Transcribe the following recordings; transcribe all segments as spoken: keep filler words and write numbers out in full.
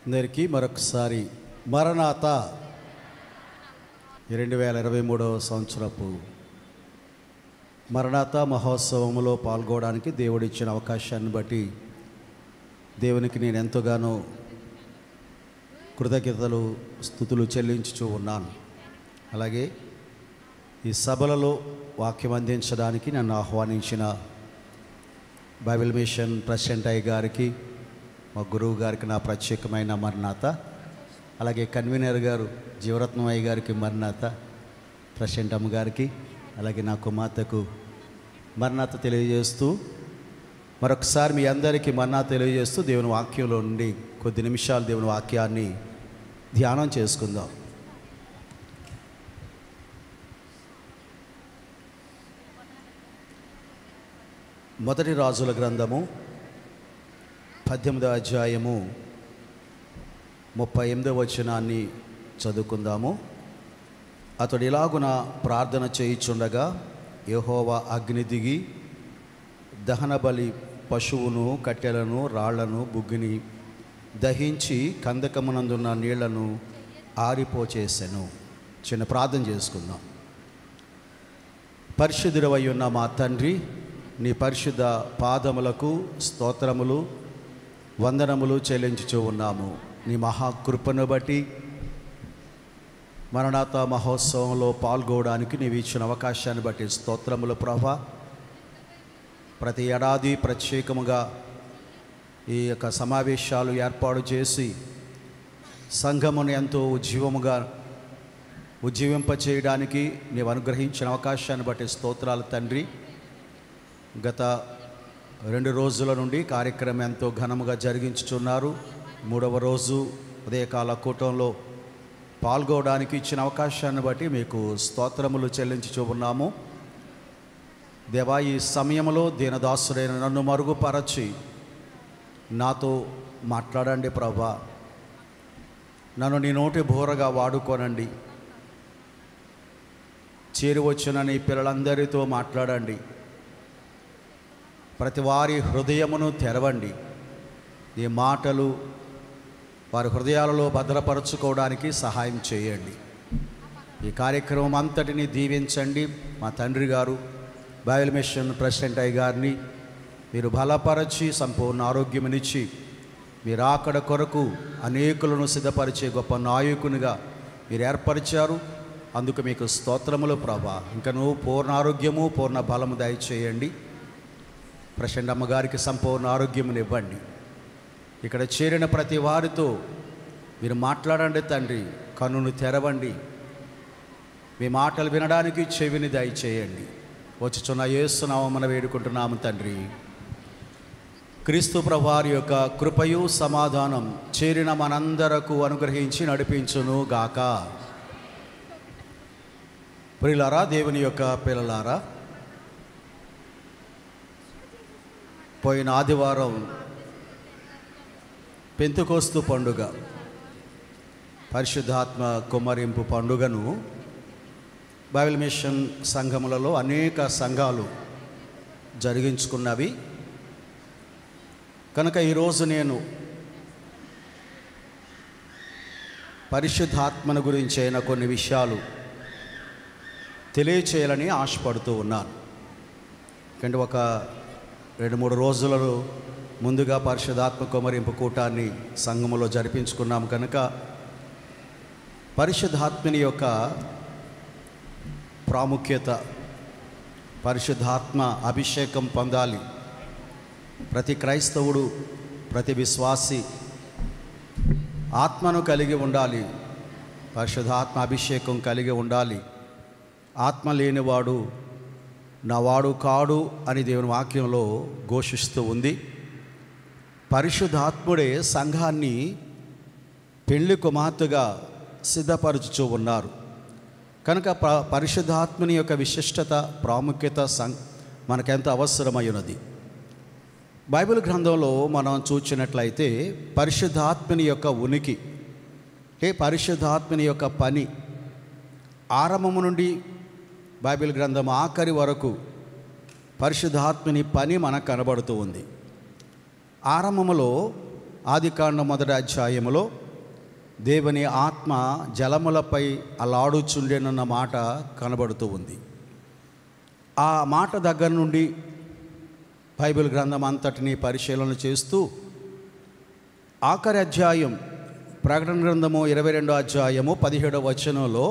అందరికీ మరొకసారి మరణాత రెండు వేల ఇరవై మూడవ సంవత్సరపు మరణాత మహోత్సవంలో పాల్గొనడానికి దేవుడిచ్చిన అవకాశాన్ని బట్టి దేవునికి నేను ఎంతగానో కృతజ్ఞతలు స్తుతులు చెల్లించుచూ ఉన్నాను. అలాగే ఈ సభలలో వాక్యం అందించడానికి నన్ను ఆహ్వానించిన బైబిల్ మిషన్ ప్రెసిడెంట్ అయ్య గారికి, మా గురువు గారికి నా ప్రత్యేకమైన మరణాత. అలాగే కన్వీనర్ గారు జీవరత్నం అయ్య గారికి మరణాత, ప్రెసిడెంట్ అమ్మ గారికి, అలాగే నా కుమార్తెకు మరణాత తెలియజేస్తూ మరొకసారి మీ అందరికీ మరణాత తెలియజేస్తూ దేవుని వాక్యంలో నుండి కొద్ది నిమిషాలు దేవుని వాక్యాన్ని ధ్యానం చేసుకుందాం. మొదటి రాజుల గ్రంథము పద్దెనిమిదవ అధ్యాయము ముప్పై ఎనిమిదవ వచనాన్ని చదువుకుందాము. అతడు ఇలాగున ప్రార్థన చేయుచుండగా యెహోవా అగ్ని దిగి దహన బలి పశువును, కట్టెలను, రాళ్లను, బుగ్గిని దహించి కందకమునందున్న నీళ్లను ఆరిపోచేసెను. చిన్న ప్రార్థన చేసుకుందాం. పరిశుద్ధుడవై ఉన్న మా తండ్రి, నీ పరిశుద్ధ పాదములకు స్తోత్రములు వందనములు చెల్లించుచూ ఉన్నాము. నీ మహాకృపను బట్టి మరణాత మహోత్సవంలో పాల్గొనడానికి నీవు ఇచ్చిన అవకాశాన్ని బట్టి స్తోత్రములు ప్రభా. ప్రతి ఏడాది ప్రత్యేకముగా ఈ యొక్క సమావేశాలు ఏర్పాటు చేసి సంఘమును ఎంతో ఉజ్జీవముగా ఉజ్జీవింపచేయడానికి నీవు అనుగ్రహించిన అవకాశాన్ని బట్టి స్తోత్రాలు తండ్రి. గత రెండు రోజుల నుండి కార్యక్రమం ఎంతో ఘనముగా జరిగించుచున్నారు. మూడవ రోజు ఉదయకాల కూటంలో పాల్గొనడానికి ఇచ్చిన అవకాశాన్ని బట్టి మీకు స్తోత్రములు చెల్లించుచూ ఉన్నాము. దేవా, ఈ సమయంలో దీనదాసుడైన నన్ను మరుగుపరచి నాతో మాట్లాడండి ప్రభా. నన్ను నీ నోటి బోరగా వాడుకోనండి. చేరి వచ్చిన నీ పిల్లలందరితో మాట్లాడండి. ప్రతి వారి హృదయమును తెరవండి. ఈ మాటలు వారి హృదయాలలో భద్రపరచుకోవడానికి సహాయం చేయండి. ఈ కార్యక్రమం అంతటిని దీవించండి. మా తండ్రి గారు బైబిల్ మిషన్ ప్రెసిడెంట్ అయ్య గారిని మీరు బలపరచి సంపూర్ణ ఆరోగ్యమునిచ్చి మీరు అక్కడ కొరకు అనేకులను సిద్ధపరిచే గొప్ప నాయకునిగా మీరు ఏర్పరిచారు. అందుకు మీకు స్తోత్రములు ప్రభా. ఇంకా నువ్వు పూర్ణ ఆరోగ్యము పూర్ణ బలము దయచేయండి. ప్రెసిడెంట్ అమ్మగారికి సంపూర్ణ ఆరోగ్యమును ఇవ్వండి. ఇక్కడ చేరిన ప్రతి వారితో మీరు మాట్లాడండి తండ్రి. కన్నును తెరవండి. మీ మాటలు వినడానికి చెవిని దయచేయండి. వచ్చుచున్న యేసు నామమున వేడుకుంటున్నాము తండ్రి. క్రీస్తు ప్రభువారి యొక్క కృపయు సమాధానం చేరిన మనందరకు అనుగ్రహించి నడిపించును గాక. ప్రియులారా, దేవుని యొక్క పిల్లలారా, పోయిన ఆదివారం పెంతెకోస్తు పండుగ, పరిశుద్ధాత్మ కుమ్మరింపు పండుగను బైబిల్ మిషన్ సంఘములలో అనేక సంఘాలు జరిగించుకున్నవి. కనుక ఈరోజు నేను పరిశుద్ధాత్మను గురించి అయిన కొన్ని విషయాలు తెలియచేయాలని ఆశపడుతూ ఉన్నాను. ఎందుకంటే ఒక రెండు మూడు రోజులలో ముందుగా పరిశుద్ధాత్మ కుమ్మరింపు కూటాన్ని సంఘములో జరిపించుకున్నాం. కనుక పరిశుద్ధాత్మని యొక్క ప్రాముఖ్యత, పరిశుద్ధాత్మ అభిషేకం పొందాలి. ప్రతి క్రైస్తవుడు, ప్రతి విశ్వాసి ఆత్మను కలిగి ఉండాలి. పరిశుద్ధాత్మ అభిషేకం కలిగి ఉండాలి. ఆత్మ లేనివాడు నా వాడు కాడు అని దేవుని వాక్యంలో ఘోషిస్తూ ఉంది. పరిశుద్ధాత్ముడే సంఘాన్ని పెళ్లి కుమార్తెగా సిద్ధపరచుచూ ఉన్నారు. కనుక ప పరిశుద్ధాత్మని యొక్క విశిష్టత, ప్రాముఖ్యత సం మనకెంత అవసరమైనది. బైబిల్ గ్రంథంలో మనం చూసినట్లయితే పరిశుద్ధాత్మని యొక్క ఉనికి, ఏ పరిశుద్ధాత్మని యొక్క పని ఆరంభము నుండి బైబిల్ గ్రంథం ఆఖరి వరకు పరిశుద్ధాత్మని పని మనకు కనబడుతూ ఉంది. ఆరంభములో ఆదికాండం మొదటి అధ్యాయములో దేవుని ఆత్మ జలములపై అలాడుచుండెనన్న మాట కనబడుతూ ఉంది. ఆ మాట దగ్గర నుండి బైబిల్ గ్రంథం అంతటిని పరిశీలన చేస్తూ ఆఖరి అధ్యాయం ప్రకటన గ్రంథము ఇరవై రెండో అధ్యాయము పదిహేడవ వచనంలో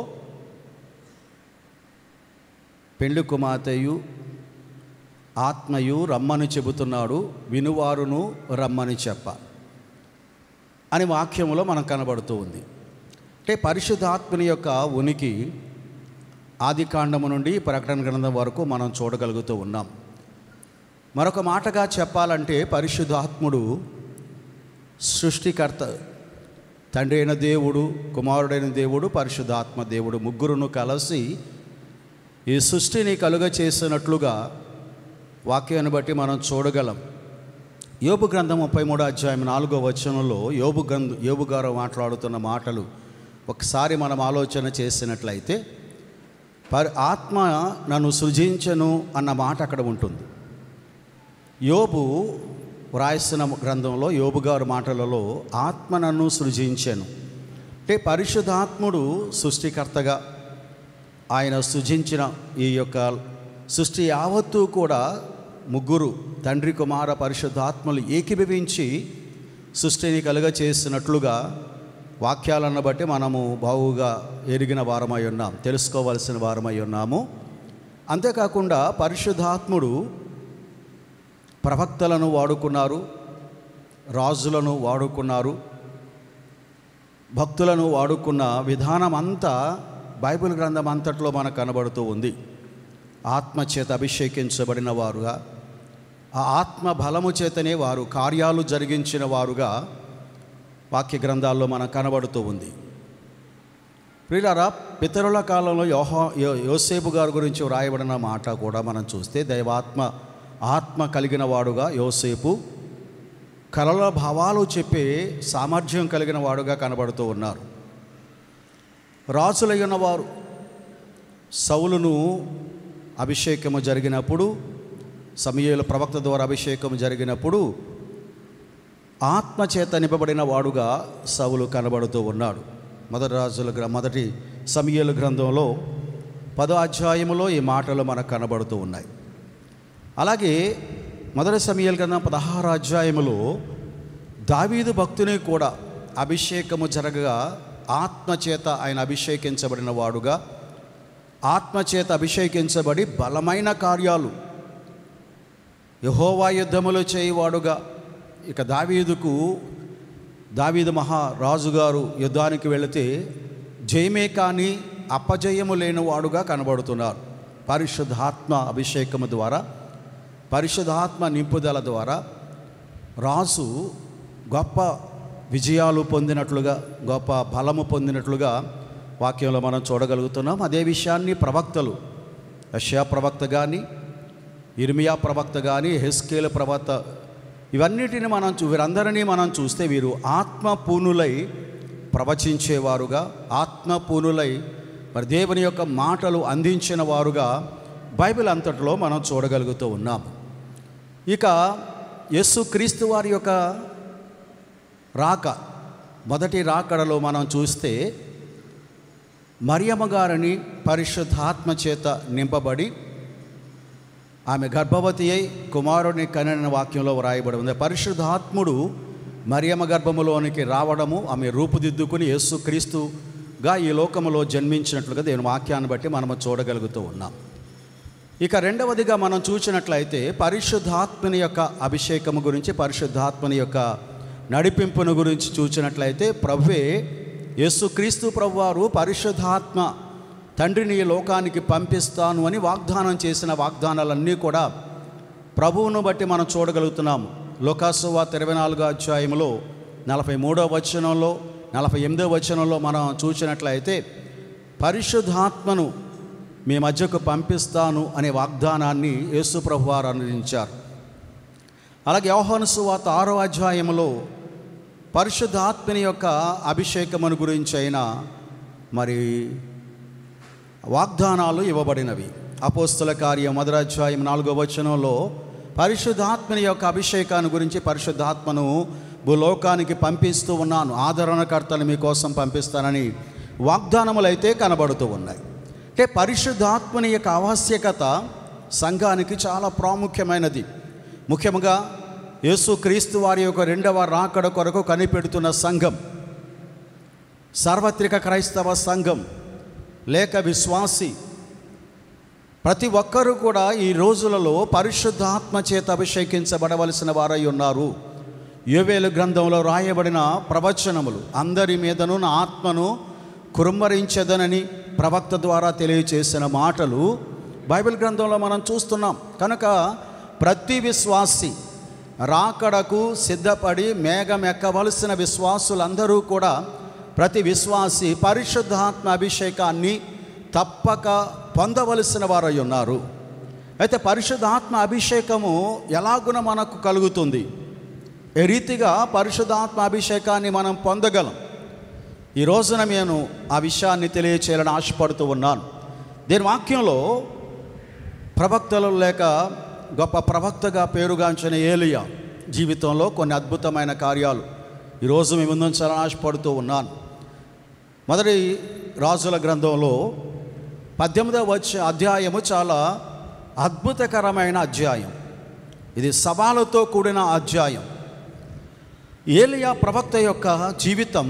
పెండ్లి కుమార్తెయు ఆత్మయు రమ్మని చెబుతున్నాడు, వినువారును రమ్మని చెప్ప అని వాక్యములో మనకు కనబడుతూ ఉంది. అంటే పరిశుద్ధాత్మని యొక్క ఉనికి ఆది కాండము నుండి ప్రకటన గ్రంథం వరకు మనం చూడగలుగుతూ ఉన్నాం. మరొక మాటగా చెప్పాలంటే పరిశుద్ధాత్ముడు సృష్టికర్త, తండ్రి అయిన దేవుడు, కుమారుడైన దేవుడు, పరిశుద్ధాత్మ దేవుడు ముగ్గురును కలిసి ఈ సృష్టిని కలుగ చేసినట్లుగా వాక్యాన్ని బట్టి మనం చూడగలం. యోబు గ్రంథం ముప్పై మూడో అధ్యాయం నాలుగో వచనంలో యోబు గ్రంథ యోబు గారు మాట్లాడుతున్న మాటలు ఒకసారి మనం ఆలోచన చేసినట్లయితే, పరి ఆత్మ నన్ను సృజించను అన్న మాట అక్కడ ఉంటుంది. యోబు వ్రాసిన గ్రంథంలో యోబు గారు మాటలలో ఆత్మ నన్ను సృజించెను అంటే పరిశుద్ధాత్ముడు సృష్టికర్తగా ఆయన సృజించిన ఈ యొక్క సృష్టి యావత్తు కూడా ముగ్గురు తండ్రి కుమార పరిశుద్ధాత్మలు ఏకీభవించి సృష్టిని కలుగ చేసినట్లుగా వాక్యాలను బట్టి మనము బావుగా ఎరిగిన వారమై ఉన్నాం, తెలుసుకోవాల్సిన వారమై ఉన్నాము. అంతేకాకుండా పరిశుద్ధాత్ముడు ప్రవక్తలను వాడుకున్నారు, రాజులను వాడుకున్నారు, భక్తులను వాడుకున్న విధానం అంతా బైబిల్ గ్రంథం అంతట్లో మనకు కనబడుతూ ఉంది. ఆత్మచేత అభిషేకించబడిన వారుగా, ఆ ఆత్మ బలము చేతనే వారు కార్యాలు జరిగించిన వారుగా వాక్య గ్రంథాల్లో మనకు కనబడుతూ ఉంది. ప్రియులారా, పితరుల కాలంలో యోహో యోసేపు గారి గురించి వ్రాయబడిన మాట కూడా మనం చూస్తే దైవాత్మ ఆత్మ కలిగిన వాడుగా యోసేపు కలల భావాలు చెప్పే సామర్థ్యం కలిగిన వాడుగా కనబడుతూ ఉన్నారు. రాజులైన వారు సౌలును అభిషేకము జరిగినప్పుడు, సమూయేలు ప్రవక్త ద్వారా అభిషేకము జరిగినప్పుడు ఆత్మచేత నింపబడిన వాడుగా సౌలు కనబడుతూ ఉన్నాడు. మొదటి రాజుల గ్ర మొదటి సమూయేలు గ్రంథంలో పదో అధ్యాయములో ఈ మాటలు మనకు కనబడుతూ ఉన్నాయి. అలాగే మొదటి సమూయేలు గ్రంథం పదహారు అధ్యాయములో దావీదు భక్తుని కూడా అభిషేకము జరగగా ఆత్మచేత ఆయన అభిషేకించబడిన వాడుగా, ఆత్మచేత అభిషేకించబడి బలమైన కార్యాలు యెహోవా యుద్ధములు చేయువాడుగా, ఇక దావీదుకు దావీదు మహారాజుగారు యుద్ధానికి వెళితే జయమే కానీ అపజయము లేని వాడుగా కనబడుతున్నారు. పరిశుద్ధాత్మ అభిషేకము ద్వారా, పరిశుద్ధాత్మ నింపుదల ద్వారా రాజు గొప్ప విజయాలు పొందినట్లుగా, గొప్ప బలము పొందినట్లుగా వాక్యంలో మనం చూడగలుగుతున్నాం. అదే విషయాన్ని ప్రవక్తలు, యెషయా ప్రవక్త కానీ, ఇర్మియా ప్రవక్త కానీ, హెస్కేలు ప్రవక్త, ఇవన్నిటిని మనం చూ వీరందరినీ మనం చూస్తే వీరు ఆత్మ పూనులై ప్రవచించేవారుగా, ఆత్మ పూనులై మరి దేవుని యొక్క మాటలు అందించిన వారుగా బైబిల్ అంతటిలో మనం చూడగలుగుతూ ఉన్నాం. ఇక యేసుక్రీస్తు వారి యొక్క రాక, మొదటి రాకడలో మనం చూస్తే మరియమ్మ గారిని పరిశుద్ధాత్మ చేత నింపబడి ఆమె గర్భవతి అయి కుమారుని కనిన వాక్యంలో వ్రాయబడి ఉంది. పరిశుద్ధాత్ముడు మరియమ్మ గర్భములోనికి రావడము, ఆమె రూపుదిద్దుకుని యేసుక్రీస్తుగా ఈ లోకములో జన్మించినట్లుగా దేవుని వాక్యాన్ని బట్టి మనము చూడగలుగుతూ ఉన్నాం. ఇక రెండవదిగా మనం చూసినట్లయితే పరిశుద్ధాత్మని యొక్క అభిషేకము గురించి, పరిశుద్ధాత్మని యొక్క నడిపింపును గురించి చూసినట్లయితే ప్రభువే యేసుక్రీస్తు ప్రభువారు పరిశుద్ధాత్మ తండ్రిని ఈ లోకానికి పంపిస్తాను అని వాగ్దానం చేసిన వాగ్దానాలన్నీ కూడా ప్రభువును బట్టి మనం చూడగలుగుతున్నాము. లోకాసు వార్త ఇరవై నాలుగో అధ్యాయంలో నలభై మూడో వచనంలో, నలభై ఎనిమిదో వచనంలో మనం చూసినట్లయితే పరిశుద్ధాత్మను మీ మధ్యకు పంపిస్తాను అనే వాగ్దానాన్ని యేసు ప్రభువారు అందించారు. అలాగే యోహాను సువార్త ఆరో అధ్యాయంలో పరిశుద్ధాత్మని యొక్క అభిషేకమును గురించి అయినా మరి వాగ్దానాలు ఇవ్వబడినవి. అపోస్తల కార్యం మొదటి అధ్యాయం నాలుగో వచనంలో పరిశుద్ధాత్మని యొక్క అభిషేకాన్ని గురించి, పరిశుద్ధాత్మను భూలోకానికి పంపిస్తూ ఉన్నాను, ఆదరణకర్తను మీకోసం పంపిస్తానని వాగ్దానములు అయితే కనబడుతూ ఉన్నాయి. అంటే పరిశుద్ధాత్మని యొక్క ఆవశ్యకత సంఘానికి చాలా ప్రాముఖ్యమైనది. ముఖ్యంగా యేసుక్రీస్తు వారి యొక్క రెండవ రాకడ కొరకు కనిపెడుతున్న సంఘం, సార్వత్రిక క్రైస్తవ సంఘం లేక విశ్వాసి ప్రతి ఒక్కరూ కూడా ఈ రోజులలో పరిశుద్ధాత్మ చేత అభిషేకించబడవలసిన వారై ఉన్నారు. యోవేలు గ్రంథంలో రాయబడిన ప్రవచనములు, అందరి మీదను నా ఆత్మను కురుమ్మరించదనని ప్రవక్త ద్వారా తెలియచేసిన మాటలు బైబిల్ గ్రంథంలో మనం చూస్తున్నాం. కనుక ప్రతి విశ్వాసి రాకడకు సిద్ధపడి మేఘం ఎక్కవలసిన విశ్వాసులందరూ కూడా, ప్రతి విశ్వాసి పరిశుద్ధాత్మ అభిషేకాన్ని తప్పక పొందవలసిన వారై ఉన్నారు. అయితే పరిశుద్ధాత్మ అభిషేకము ఎలాగున మనకు కలుగుతుంది? ఏ రీతిగా పరిశుద్ధాత్మ అభిషేకాన్ని మనం పొందగలం? ఈ రోజున నేను ఆ విషయాన్ని తెలియచేయాలని ఆశపడుతూ ఉన్నాను. దీని వాక్యంలో ప్రవక్తలు లేక గొప్ప ప్రవక్తగా పేరుగాంచిన ఏలియా జీవితంలో కొన్ని అద్భుతమైన కార్యాలు ఈరోజు మీ ముందుంచాలని ఆశపడుతూ ఉన్నాను. మొదటి రాజుల గ్రంథంలో పద్దెనిమిదవ వచ్చే అధ్యాయము చాలా అద్భుతకరమైన అధ్యాయం. ఇది సవాలుతో కూడిన అధ్యాయం. ఏలియా ప్రవక్త యొక్క జీవితం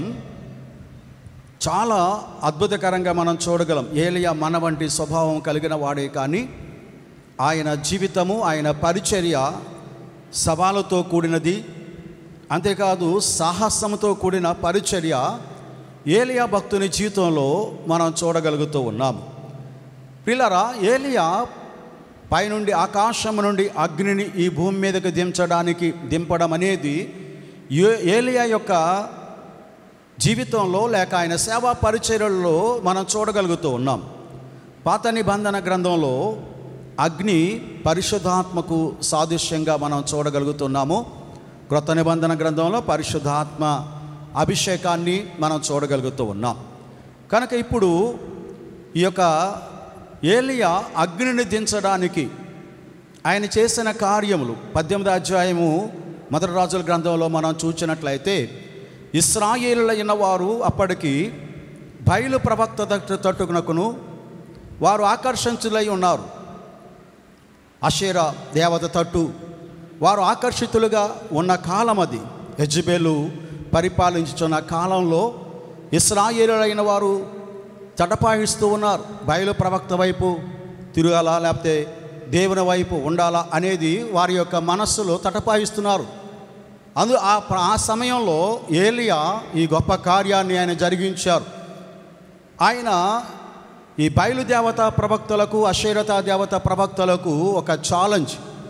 చాలా అద్భుతకరంగా మనం చూడగలం. ఏలియా మన వంటి స్వభావం కలిగిన వాడే, కానీ ఆయన జీవితము, ఆయన పరిచర్య సవాలుతో కూడినది. అంతేకాదు సాహసంతో కూడిన పరిచర్య ఏలియా భక్తుని జీవితంలో మనం చూడగలుగుతూ ఉన్నాము. పిల్లరా, ఏలియా పైనుండి ఆకాశం నుండి అగ్నిని ఈ భూమి మీదకి దించడానికి దింపడం అనేది ఏలియా యొక్క జీవితంలో లేక ఆయన సేవా పరిచర్యల్లో మనం చూడగలుగుతూ ఉన్నాం. పాత నిబంధన గ్రంథంలో అగ్ని పరిశుద్ధాత్మకు సాదృశ్యంగా మనం చూడగలుగుతున్నాము. క్రొత్త నిబంధన గ్రంథంలో పరిశుద్ధాత్మ అభిషేకాన్ని మనం చూడగలుగుతూ ఉన్నాం. కనుక ఇప్పుడు ఈ యొక్క ఏలియా అగ్నిని దించడానికి ఆయన చేసిన కార్యములు పద్దెనిమిది అధ్యాయము మొదటి రాజుల గ్రంథంలో మనం చూసినట్లయితే, ఇశ్రాయేలులైన వారు అప్పటికి బయలు ప్రవక్త తట్టుకునకును వారు ఆకర్షితులై ఉన్నారు. అషేరా దేవత తట్టు వారు ఆకర్షితులుగా ఉన్న కాలం అది. యెజెబెలు పరిపాలించుతున్న కాలంలో ఇశ్రాయేలులైన వారు తటపాయిస్తూ ఉన్నారు. బయలు ప్రవక్త వైపు తిరగాలా లేకపోతే దేవుని వైపు ఉండాలా అనేది వారి యొక్క మనస్సులో తటపాయిస్తున్నారు. అందు ఆ ఆ సమయంలో ఏలియా ఈ గొప్ప కార్యాన్ని ఆయన జరిగించారు. ఆయన ఈ బయలుదేవత ప్రవక్తలకు, అషేరతా దేవత ప్రవక్తలకు ఒక ఛాలెంజ్,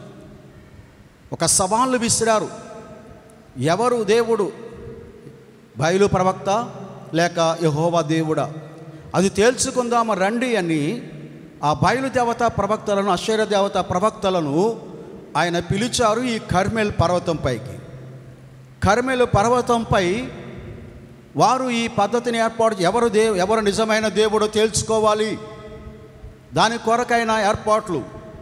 ఒక సవాళ్ళు విసిరారు. ఎవరు దేవుడు, బయలు ప్రవక్త లేక యెహోవా దేవుడా, అది తేల్చుకుందాము రండి అని ఆ బయలుదేవత ప్రవక్తలను, అషేర దేవత ప్రవక్తలను ఆయన పిలిచారు ఈ కర్మెల్ పర్వతం పైకి. కర్మెలు పర్వతంపై వారు ఈ పద్ధతిని ఏర్పాటు, ఎవరు దేవు ఎవరు నిజమైన దేవుడో తేల్చుకోవాలి, దాని కొరకైన ఏర్పాట్లు,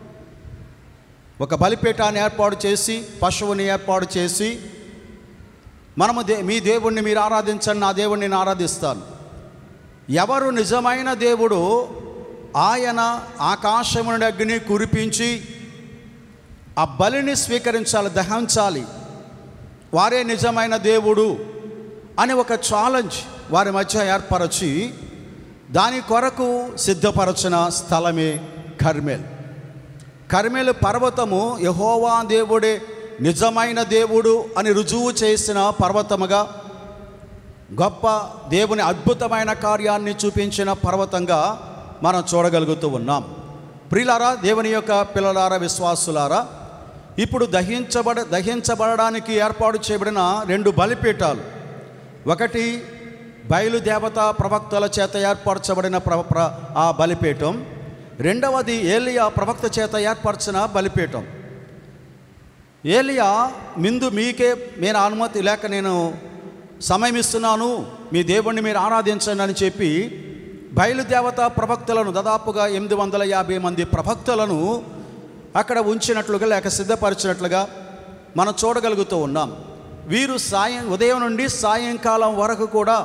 ఒక బలిపీఠాన్ని ఏర్పాటు చేసి, పశువుని ఏర్పాటు చేసి, మనము దే మీ దేవుణ్ణి మీరు ఆరాధించండి, నా దేవుణ్ణి నేను ఆరాధిస్తాను. ఎవరు నిజమైన దేవుడు, ఆయన ఆకాశము నుండి అగ్ని కురిపించి ఆ బలిని స్వీకరించాలి, దహించాలి, వారే నిజమైన దేవుడు అని ఒక ఛాలెంజ్ వారి మధ్య ఏర్పరచి దాని కొరకు సిద్ధపరచిన స్థలమే కర్మెల్. కర్మెల్ పర్వతము యెహోవా దేవుడే నిజమైన దేవుడు అని రుజువు చేసిన పర్వతముగా, గొప్ప దేవుని అద్భుతమైన కార్యాన్ని చూపించిన పర్వతంగా మనం చూడగలుగుతూ ఉన్నాం. ప్రియులారా, దేవుని యొక్క పిల్లలారా, విశ్వాసులారా, ఇప్పుడు దహించబడ దహించబడడానికి ఏర్పాటు చేయబడిన రెండు బలిపీఠాలు, ఒకటి బయలుదేవత ప్రవక్తల చేత ఏర్పరచబడిన ప్ర ప్ర ఆ బలిపీఠం, రెండవది ఏలియా ప్రవక్త చేత ఏర్పరచిన బలిపీఠం. ఏలియా ముందు మీకే నేను అనుమతి లేక నేను సమయం ఇస్తున్నాను, మీ దేవుణ్ణి మీరు ఆరాధించండి అని చెప్పి బయలుదేవత ప్రవక్తలను, దాదాపుగా ఎనిమిది వందల యాభై మంది ప్రవక్తలను అక్కడ ఉంచినట్లుగా లేక సిద్ధపరిచినట్లుగా మనం చూడగలుగుతూ ఉన్నాం. వీరు సాయం ఉదయం నుండి సాయంకాలం వరకు కూడా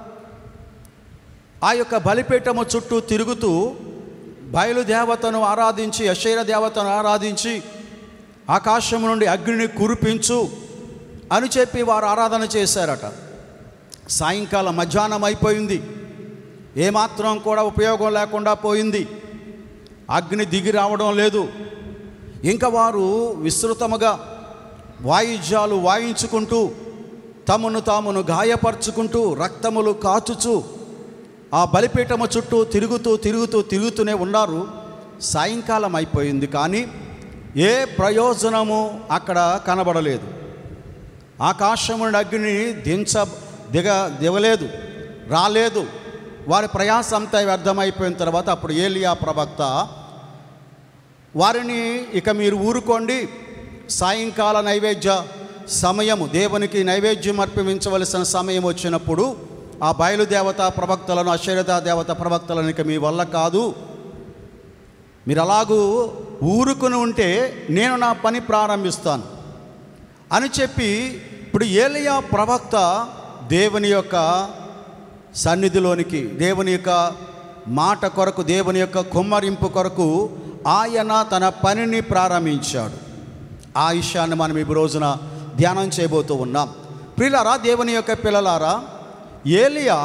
ఆ యొక్క బలిపీఠము చుట్టూ తిరుగుతూ బయలుదేవతను ఆరాధించి, అషేరా దేవతను ఆరాధించి, ఆకాశం నుండి అగ్నిని కురిపించు అని చెప్పి వారు ఆరాధన చేశారట. సాయంకాలం మధ్యాహ్నం అయిపోయింది, ఏమాత్రం కూడా ఉపయోగం లేకుండా పోయింది. అగ్ని దిగి రావడం లేదు. ఇంకా వారు విస్తృతముగా వాయిద్యాలు వాయించుకుంటూ, తమను తామును గాయపరుచుకుంటూ, రక్తములు కాచుచు ఆ బలిపీఠము చుట్టూ తిరుగుతూ తిరుగుతూ తిరుగుతూనే ఉన్నారు. సాయంకాలం అయిపోయింది, కానీ ఏ ప్రయోజనము అక్కడ కనబడలేదు. ఆకాశము నుండి అగ్ని దించ దిగ దిగలేదు, రాలేదు. వారి ప్రయాస అంతా వ్యర్థమైపోయిన తర్వాత అప్పుడు ఏలియా ప్రవక్త వారిని, ఇక మీరు ఊరుకోండి, సాయంకాల నైవేద్య సమయము, దేవునికి నైవేద్యం అర్పించవలసిన సమయం వచ్చినప్పుడు ఆ బయలుదేవత ప్రవక్తలను, అషేరా దేవత ప్రవక్తలను ఇక మీ వల్ల కాదు, మీరు అలాగూ ఊరుకుని ఉంటే నేను నా పని ప్రారంభిస్తాను అని చెప్పి, ఇప్పుడు ఏలియా ప్రవక్త దేవుని యొక్క సన్నిధిలోనికి, దేవుని యొక్క మాట కొరకు, దేవుని యొక్క కుమ్మరింపు కొరకు ఆయన తన పనిని ప్రారంభించాడు. ఆ విషయాన్ని మనం ఈ రోజున ధ్యానం చేయబోతూ ఉన్నాం. ప్రియులారా, దేవుని యొక్క పిల్లలారా, ఏలియా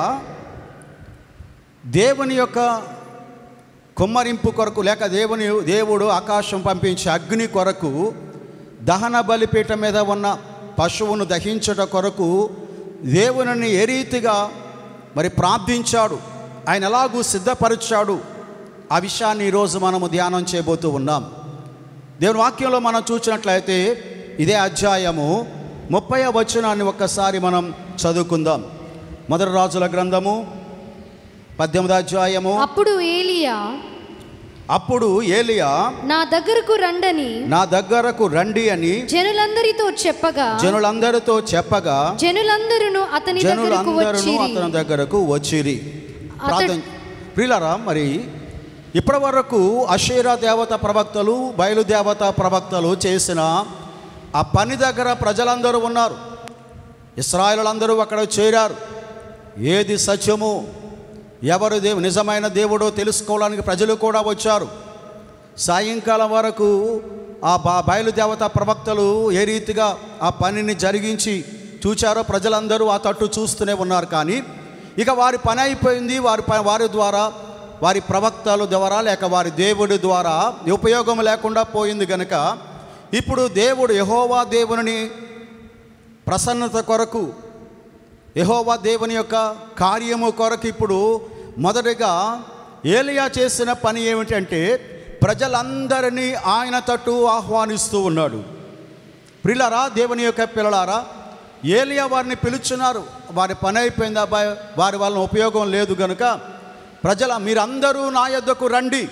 దేవుని యొక్క కుమ్మరింపు కొరకు, లేక దేవుని దేవుడు ఆకాశం పంపించే అగ్ని కొరకు, దహన బలిపీఠం మీద ఉన్న పశువును దహించట కొరకు దేవుని ఏ రీతిగా మరి ప్రార్థించాడు, ఆయన ఎలాగూ సిద్ధపరిచాడు, ఆ విషయాన్ని ఈరోజు మనము ధ్యానం చేయబోతూ ఉన్నాం. దేవుని వాక్యంలో మనం చూసినట్లయితే ఇదే అధ్యాయము ముప్పై వచనాన్ని ఒక్కసారి మనం చదువుకుందాం. మొదటి రాజుల గ్రంథము పద్దెనిమిది అధ్యాయము. అప్పుడు ఏలియా అప్పుడు ఏలియా నా దగ్గరకు రండని నా దగ్గరకు రండి అని జనులందరితో చెప్పగా జనులందరితో చెప్పగా జనులందరూ అతని దగ్గరకు జనులందరూ అతని దగ్గరకు వచ్చిరి. ప్రార్థన. ప్రియులారా, మరి ఇప్పటి వరకు అషేరా దేవత ప్రవక్తలు, బయలుదేవత ప్రవక్తలు చేసిన ఆ పని దగ్గర ప్రజలందరూ ఉన్నారు. ఇశ్రాయేలులందరూ అక్కడ చేరారు. ఏది సత్యము, ఎవరు దేవు నిజమైన దేవుడో తెలుసుకోవడానికి ప్రజలు కూడా వచ్చారు. సాయంకాలం వరకు ఆ బా బయలుదేవత ప్రవక్తలు ఏ రీతిగా ఆ పనిని జరిగించి చూచారో ప్రజలందరూ ఆ తట్టు చూస్తూనే ఉన్నారు. కానీ ఇక వారి పని అయిపోయింది. వారి వారి ద్వారా, వారి ప్రవక్తల ద్వారా, లేక వారి దేవుడి ద్వారా ఉపయోగం లేకుండా పోయింది కనుక ఇప్పుడు దేవుడు యెహోవా దేవుని ప్రసన్నత కొరకు, యెహోవా దేవుని యొక్క కార్యము కొరకు ఇప్పుడు మొదటిగా ఏలియా చేసిన పని ఏమిటంటే ప్రజలందరినీ ఆయన తట్టు ఆహ్వానిస్తూ ఉన్నాడు. ప్రియులారా, దేవుని యొక్క పిల్లలారా, ఏలియా వారిని పిలుచున్నారు. వారి పని అయిపోయింది, అబ్బాయి, వారి వలన ఉపయోగం లేదు కనుక ప్రజల మీరందరూ నా యొద్దకు రండి,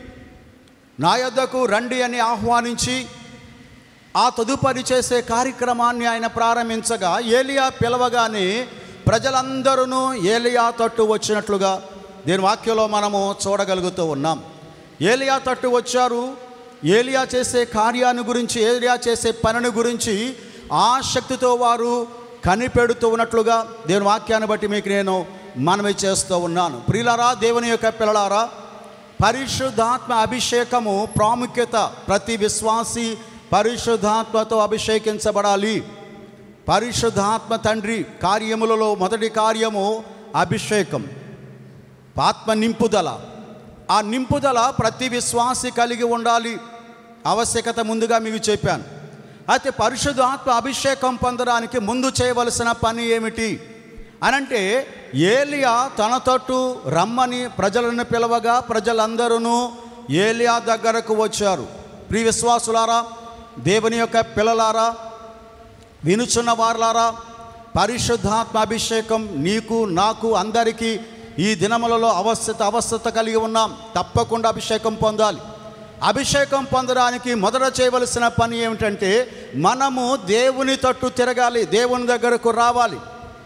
నా యొద్దకు రండి అని ఆహ్వానించి ఆ తదుపరి చేసే కార్యక్రమాన్ని ఆయన ప్రారంభించగా ఏలియా పిలవగానే ప్రజలందరూ ఏలియా తట్టు వచ్చినట్లుగా దీని వాక్యంలో మనము చూడగలుగుతూ ఉన్నాం. ఏలియా తట్టు వచ్చారు. ఏలియా చేసే కార్యాన్ని గురించి, ఏలియా చేసే పనిని గురించి ఆసక్తితో వారు కనిపెడుతూ ఉన్నట్లుగా దేవుని వాక్యాన్ని బట్టి మీకు నేను మనవి చేస్తూ ఉన్నాను. ప్రియులారా, దేవుని యొక్క పిల్లలారా, పరిశుద్ధాత్మ అభిషేకము ప్రాముఖ్యత. ప్రతి విశ్వాసి పరిశుద్ధాత్మతో అభిషేకించబడాలి. పరిశుద్ధాత్మ తండ్రి కార్యములలో మొదటి కార్యము అభిషేకం, ఆత్మ నింపుదల. ఆ నింపుదల ప్రతి విశ్వాసి కలిగి ఉండాలి. ఆవశ్యకత ముందుగా మీకు చెప్పాను. అయితే పరిశుద్ధాత్మ అభిషేకం పొందడానికి ముందు చేయవలసిన పని ఏమిటి అనంటే, ఏలియా తన తట్టు రమ్మని ప్రజలను పిలవగా ప్రజలందరూ ఏలియా దగ్గరకు వచ్చారు. ప్రియ విశ్వాసులారా, దేవుని యొక్క పిల్లలారా, వినుచున్న వారులారా, పరిశుద్ధాత్మ అభిషేకం నీకు, నాకు, అందరికీ ఈ దినములలో అవశ్యత అవశ్యత కలిగి ఉన్నాం. తప్పకుండా అభిషేకం పొందాలి. అభిషేకం పొందడానికి మొదట చేయవలసిన పని ఏమిటంటే మనము దేవుని తట్టు తిరగాలి, దేవుని దగ్గరకు రావాలి.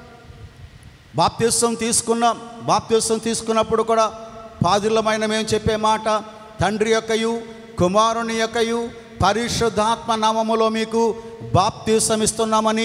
బాప్తిస్వం తీసుకున్నాం. బాప్తిస్వం తీసుకున్నప్పుడు కూడా పాదులమైన మేము చెప్పే మాట, తండ్రి యొక్కయు కుమారుని యొక్కయు పరిశుద్ధాత్మ నామములో మీకు బాప్తిస్వం ఇస్తున్నామని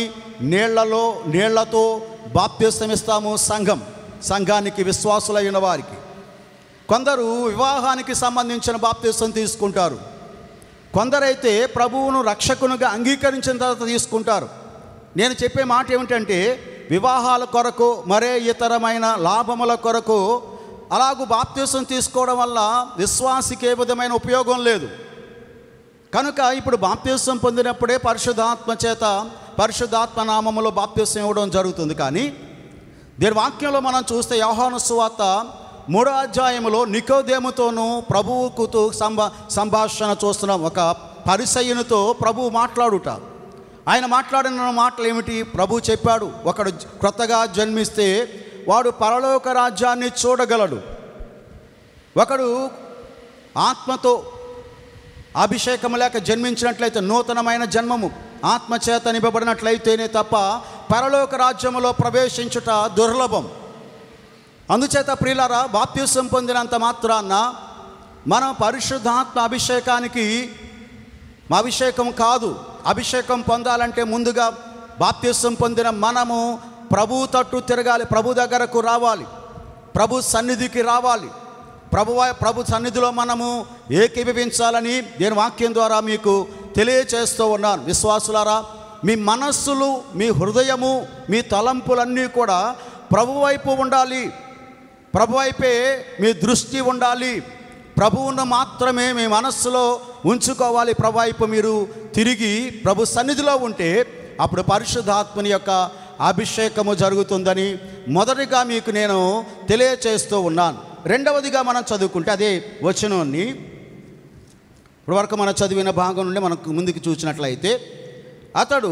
నీళ్లలో నీళ్లతో బాప్తిస్మమిస్తాము. సంఘం సంఘానికి విశ్వాసులైన వారికి. కొందరు వివాహానికి సంబంధించిన బాప్తిస్మం తీసుకుంటారు. కొందరైతే ప్రభువును రక్షకునిగా అంగీకరించిన తర్వాత తీసుకుంటారు. నేను చెప్పే మాట ఏమిటంటే, వివాహాల కొరకు మరే ఇతరమైన లాభముల కొరకు అలాగూ బాప్తిస్మం తీసుకోవడం వల్ల విశ్వాసికి ఏ విధమైన ఉపయోగం లేదు. కనుక ఇప్పుడు బాప్తిస్మం పొందినప్పుడే పరిశుద్ధాత్మ చేత పరిశుద్ధాత్మ నామములో బాప్తిస్మం ఇవ్వడం జరుగుతుంది. కానీ దీని వాక్యంలో మనం చూస్తే యోహాను సువార్త మూడో అధ్యాయములో నికోదేముతోనూ ప్రభువుకుతో సంభా సంభాషణ చూస్తున్నాం. ఒక పరిసయ్యునితో ప్రభువు మాట్లాడుట. ఆయన మాట్లాడిన మాటలు ఏమిటి? ప్రభు చెప్పాడు, ఒకడు క్రొత్తగా జన్మిస్తే వాడు పరలోక రాజ్యాన్ని చూడగలడు. ఒకడు ఆత్మతో అభిషేకము లేక జన్మించినట్లయితే, నూతనమైన జన్మము ఆత్మచేత నింపబడినట్లయితేనే తప్ప పరలోక రాజ్యములో ప్రవేశించుట దుర్లభం. అందుచేత ప్రియులారా, బాప్తిస్మం పొందినంత మాత్రాన మనం పరిశుద్ధాత్మ అభిషేకానికి అభిషేకం కాదు. అభిషేకం పొందాలంటే ముందుగా బాప్తిస్మం పొందిన మనము ప్రభు తట్టు తిరగాలి, ప్రభు దగ్గరకు రావాలి, ప్రభు సన్నిధికి రావాలి. ప్రభు ప్రభు సన్నిధిలో మనము ఏకీభవించాలని నేను వాక్యం ద్వారా మీకు తెలియచేస్తూ ఉన్నాను. విశ్వాసులారా, మీ మనస్సులు, మీ హృదయము, మీ తలంపులన్నీ కూడా ప్రభు వైపు ఉండాలి. ప్రభు వైపే మీ దృష్టి ఉండాలి. ప్రభువును మాత్రమే మీ మనస్సులో ఉంచుకోవాలి. ప్రభు వైపు మీరు తిరిగి ప్రభు సన్నిధిలో ఉంటే అప్పుడు పరిశుద్ధాత్మని యొక్క అభిషేకము జరుగుతుందని మొదటిగా మీకు నేను తెలియచేస్తూ ఉన్నాను. రెండవదిగా మనం చదువుకుంటే అదే వచనాన్ని ఇప్పుడు వరకు మనం చదివిన భాగం నుండి మనకు ముందుకు చూసినట్లయితే, అతడు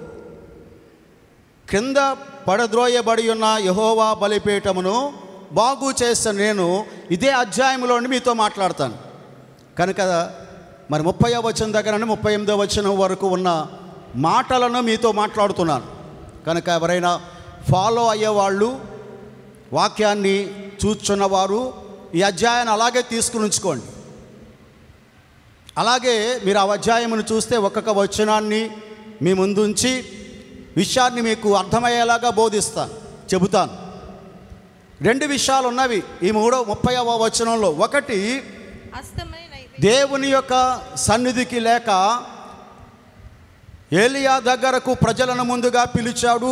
క్రింద పడద్రోయబడి ఉన్న యెహోవా బలిపీఠమును బాగు చేస్తాను. నేను ఇదే అధ్యాయంలో మీతో మాట్లాడతాను కనుక మరి ముప్పై వచనం దగ్గర నుండి ముప్పై ఎనిమిదో వచనం వరకు ఉన్న మాటలను మీతో మాట్లాడుతున్నాను. కనుక ఎవరైనా ఫాలో అయ్యేవాళ్ళు, వాక్యాన్ని చూస్తున్నవారు ఈ అధ్యాయాన్ని అలాగే తీసుకుని ఉంచుకోండి. అలాగే మీరు ఆ అధ్యాయమును చూస్తే ఒక్కొక్క వచనాన్ని మీ ముందుంచి విషయాన్ని మీకు అర్థమయ్యేలాగా బోధిస్తాను, చెబుతాను. రెండు విషయాలు ఉన్నవి ఈ మూడో ముప్పైవ వచనంలో. ఒకటి, దేవుని యొక్క సన్నిధికి లేక ఏలియా దగ్గరకు ప్రజలను ముందుగా పిలిచాడు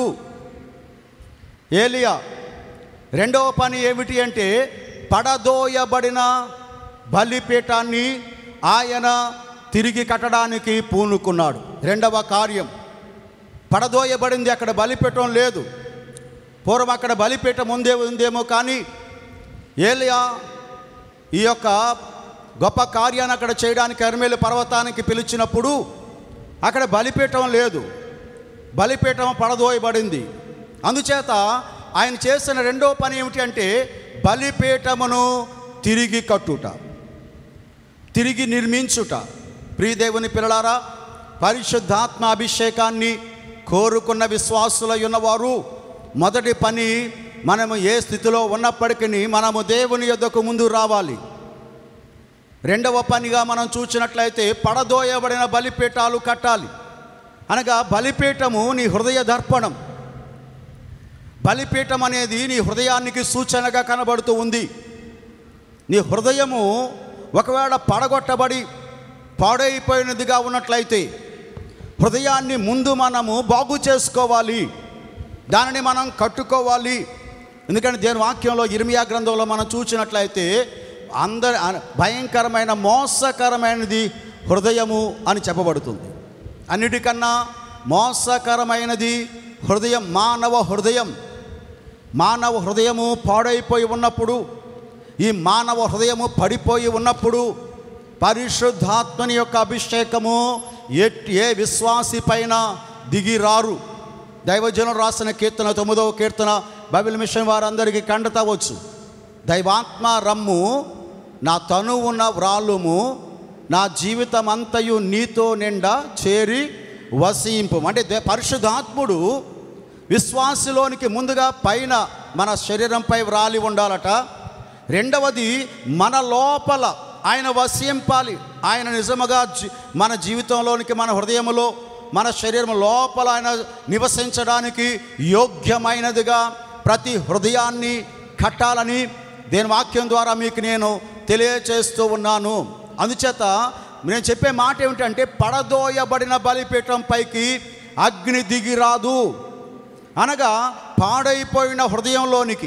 ఏలియా. రెండవ పని ఏమిటి అంటే, పడదోయబడిన బలిపీఠాన్ని ఆయన తిరిగి కట్టడానికి పూనుకున్నాడు. రెండవ కార్యం, పడదోయబడింది, అక్కడ బలిపీఠం లేదు. పూర్వం అక్కడ బలిపీఠం ఉందే ఉందేమో కానీ ఏలియా ఈ యొక్క గొప్ప కార్యాన్ని అక్కడ చేయడానికి కర్మేలు పర్వతానికి పిలిచినప్పుడు అక్కడ బలిపీఠం లేదు, బలిపీఠం పడదోయబడింది. అందుచేత ఆయన చేసిన రెండో పని ఏమిటి అంటే, బలిపీఠమును తిరిగి కట్టుట, తిరిగి నిర్మించుట. ప్రియదేవుని పిల్లలారా, పరిశుద్ధాత్మ అభిషేకాన్ని కోరుకున్న విశ్వాసులై ఉన్నవారు మొదటి పని, మనము ఏ స్థితిలో ఉన్నప్పటికీ మనము దేవుని యొద్దకు ముందు రావాలి. రెండవ పనిగా మనం చూసినట్లయితే పడదోయబడిన బలిపీఠాలు కట్టాలి. అనగా బలిపీఠము నీ హృదయ దర్పణం. బలిపీఠం అనేది నీ హృదయానికి సూచనగా కనబడుతూ ఉంది. నీ హృదయము ఒకవేళ పడగొట్టబడి పాడైపోయినదిగా ఉన్నట్లయితే హృదయాన్ని ముందు మనము బాగు చేసుకోవాలి, దానిని మనం కట్టుకోవాలి. ఎందుకంటే దేని వాక్యంలో ఇర్మియా గ్రంథంలో మనం చూసినట్లయితే అందరి భయంకరమైన మోసకరమైనది హృదయము అని చెప్పబడుతుంది. అన్నిటికన్నా మోసకరమైనది హృదయం, మానవ హృదయం. మానవ హృదయము పాడైపోయి ఉన్నప్పుడు, ఈ మానవ హృదయము పడిపోయి ఉన్నప్పుడు పరిశుద్ధాత్మని యొక్క అభిషేకము ఏ విశ్వాసి పైన దిగిరారు. దైవజనులు రాసిన కీర్తన తొమ్మిదవ కీర్తన బైబిల్ మిషన్ వారందరికీ కండతవచ్చు. దైవాత్మ రమ్ము, నా తనువున వ్రాలుము, నా జీవితం అంతయు నీతో నిండా చేరి వసింపు. అంటే పరిశుద్ధాత్ముడు విశ్వాసిలోనికి ముందుగా పైన మన శరీరంపై వ్రాలి ఉండాలట. రెండవది, మన లోపల ఆయన వసింపాలి. ఆయన నిజముగా మన జీవితంలోనికి, మన హృదయంలో మన శరీరం లోపల ఆయన నివసించడానికి యోగ్యమైనదిగా ప్రతి హృదయాన్ని కట్టాలని దేని వాక్యం ద్వారా మీకు నేను తెలియచేస్తూ ఉన్నాను. అందుచేత నేను చెప్పే మాట ఏమిటంటే, పడదోయబడిన బలిపీఠం పైకి అగ్ని దిగిరాదు అనగా, పాడైపోయిన హృదయంలోనికి,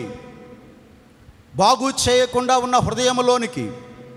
బాగు చేయకుండా ఉన్న హృదయంలోనికి,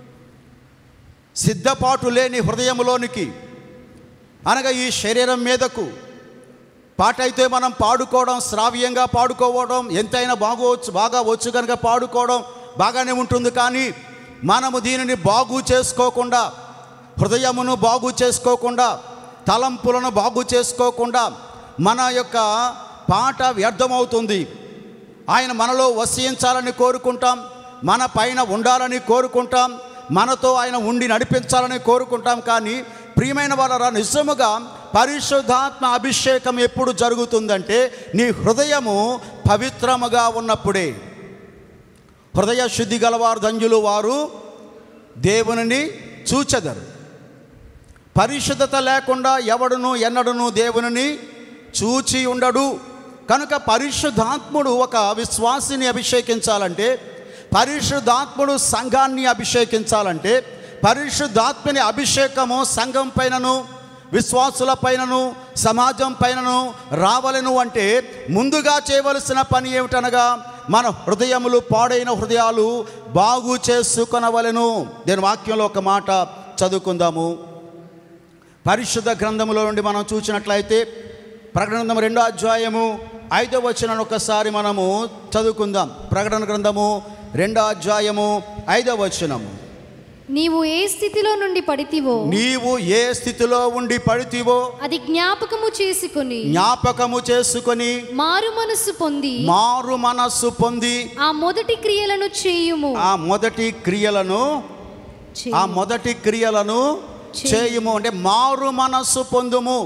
సిద్ధపాటు లేని హృదయంలోనికి అనగా ఈ శరీరం మీదకు పాటైతే మనం పాడుకోవడం, శ్రావ్యంగా పాడుకోవడం ఎంతైనా బాగోవచ్చు, బాగా వచ్చు కనుక పాడుకోవడం బాగానే ఉంటుంది. కానీ మనము దీనిని బాగు చేసుకోకుండా, హృదయమును బాగు చేసుకోకుండా, తలంపులను బాగు చేసుకోకుండా మన యొక్క పాట వ్యర్థమవుతుంది. ఆయన మనలో వసించాలని కోరుకుంటాం, మన పైన ఉండాలని కోరుకుంటాం, మనతో ఆయన ఉండి నడిపించాలని కోరుకుంటాం. కానీ ప్రియమైన వారరా, నిజముగా పరిశుద్ధాత్మ అభిషేకం ఎప్పుడు జరుగుతుందంటే, నీ హృదయము పవిత్రముగా ఉన్నప్పుడే. హృదయ శుద్ధి గలవారు ధన్యులు, వారు దేవునిని చూచెదరు. పరిశుద్ధత లేకుండా ఎవడును ఎన్నడును దేవునిని చూచి ఉండడు. కనుక పరిశుద్ధాత్ముడు ఒక విశ్వాసిని అభిషేకించాలంటే, పరిశుద్ధాత్ముడు సంఘాన్ని అభిషేకించాలంటే, పరిశుద్ధాత్మని అభిషేకము సంఘం పైనను, విశ్వాసుల పైనను, సమాజం పైనను రావలను అంటే, ముందుగా చేయవలసిన పని ఏమిటనగా, మన హృదయములు, పాడైన హృదయాలు బాగు చేసుకొనవలెను. దీని వాక్యంలో ఒక మాట చదువుకుందాము. పరిశుద్ధ గ్రంథములో నుండి మనం చూసినట్లయితే, ప్రకటన గ్రంథము రెండో అధ్యాయము ఐదో వచనాన్ని ఒకసారి మనము చదువుకుందాం. ప్రకటన గ్రంథము రెండో అధ్యాయము ఐదో వచనము. నీవు ఏ స్థితిలో నుండి పడితివో, నీవు ఏ స్థితిలో ఉండి పడితివో అది జ్ఞాపకము చేసుకొని, జ్ఞాపకము చేసుకొని మారు మనస్సు పొంది, మారు మనస్సు పొంది ఆ మొదటి క్రియలను చేయుము. ఆ మొదటి క్రియలను ఆ మొదటి క్రియలను చేయుము అంటే, మారు మనస్సు పొందుము.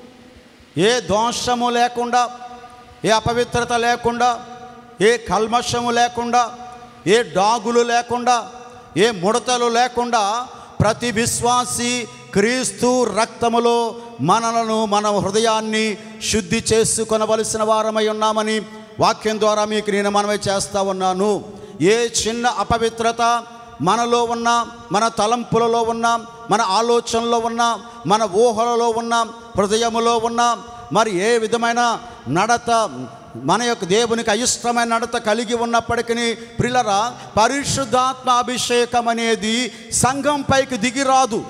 ఏ దోషము లేకుండా, ఏ అపవిత్రత లేకుండా, ఏ కల్మషము లేకుండా, ఏ డాగులు లేకుండా, ఏ ముడతలు లేకుండా ప్రతి విశ్వాసి క్రీస్తు రక్తములో మనలను, మన హృదయాన్ని శుద్ధి చేసుకొనవలసిన వారమై ఉన్నామని వాక్యం ద్వారా మీకు నేను మనవి చేస్తూ ఉన్నాను. ఏ చిన్న అపవిత్రత మనలో ఉన్న, మన తలంపులలో ఉన్న, మన ఆలోచనలో ఉన్న, మన ఊహలలో ఉన్న, హృదయములో ఉన్న మరి ఏ విధమైన నడత, మన యొక్క దేవునికి అయిష్టమైన నడత కలిగి ఉన్నప్పటికీ ప్రియులారా, పరిశుద్ధాత్మ అభిషేకం అనేది సంఘం పైకి దిగిరాదు.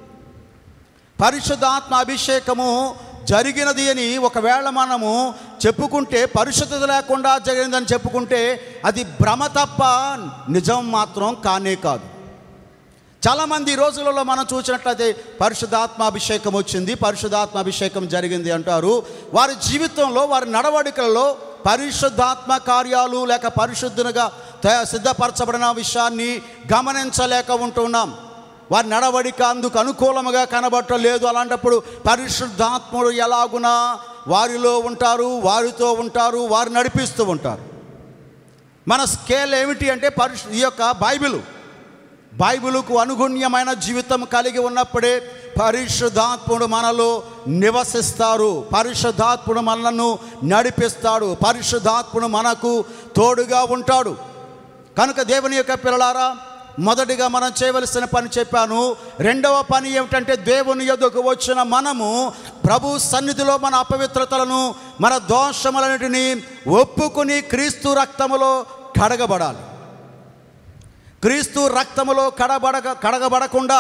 పరిశుద్ధాత్మ అభిషేకము జరిగినది అని ఒకవేళ మనము చెప్పుకుంటే, పరిశుద్ధత లేకుండా జరిగిందని చెప్పుకుంటే అది భ్రమ తప్ప నిజం మాత్రం కానే కాదు. చాలామంది ఈ రోజులలో మనం చూసినట్లయితే పరిశుద్ధాత్మ అభిషేకం వచ్చింది, పరిశుద్ధాత్మ అభిషేకం జరిగింది అంటారు. వారి జీవితంలో, వారి నడవడికలలో పరిశుద్ధాత్మ కార్యాలు లేక పరిశుద్ధునిగా సిద్ధపరచబడిన విషయాన్ని గమనించలేక ఉంటున్నాం. వారి నడవడిక అందుకు అనుకూలముగా కనబడలేదు. అలాంటప్పుడు పరిశుద్ధాత్ముడు ఎలాగునా వారిలో ఉంటారు, వారితో ఉంటారు, వారు నడిపిస్తూ ఉంటారు. మన స్కేల్ ఏమిటి అంటే, పరిశు ఈ యొక్క బైబిలు బైబిలుకు అనుగుణ్యమైన జీవితం కలిగి ఉన్నప్పుడే పరిశుద్ధాత్ముడు మనలో నివసిస్తారు, పరిశుద్ధాత్ముడు మనలను నడిపిస్తాడు, పరిశుద్ధాత్ముడు మనకు తోడుగా ఉంటాడు. కనుక దేవుని యొక్క పిల్లలారా, మొదటిగా మనం చేయవలసిన పని చెప్పాను. రెండవ పని ఏమిటంటే, దేవుని యొద్దకు వచ్చిన మనము ప్రభు సన్నిధిలో మన అపవిత్రతలను, మన దోషములన్నిటినీ ఒప్పుకుని క్రీస్తు రక్తములో కడగబడాలి. క్రీస్తు రక్తములో కడబడక కడగబడకుండా,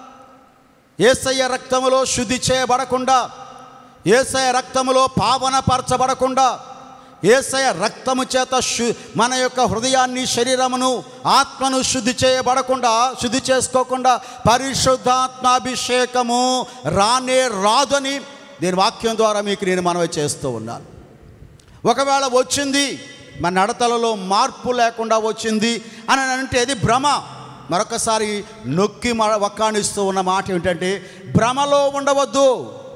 యేసయ్య రక్తములో శుద్ధి చేయబడకుండా, యేసయ్య రక్తములో పావనపరచబడకుండా, యేసయ్య రక్తము చేత శు మన యొక్క హృదయాన్ని, శరీరమును, ఆత్మను శుద్ధి చేయబడకుండా, శుద్ధి చేసుకోకుండా పరిశుద్ధాత్మాభిషేకము రానే రాదని దీని వాక్యం ద్వారా మీకు నేను మనవి చేస్తూ ఉన్నాను. ఒకవేళ వచ్చింది, మన నడతలలో మార్పు లేకుండా వచ్చింది అని అంటే అది భ్రమ. మరొకసారి నొక్కి వక్కాణిస్తూ ఉన్న మాట ఏమిటంటే, భ్రమలో ఉండవద్దు.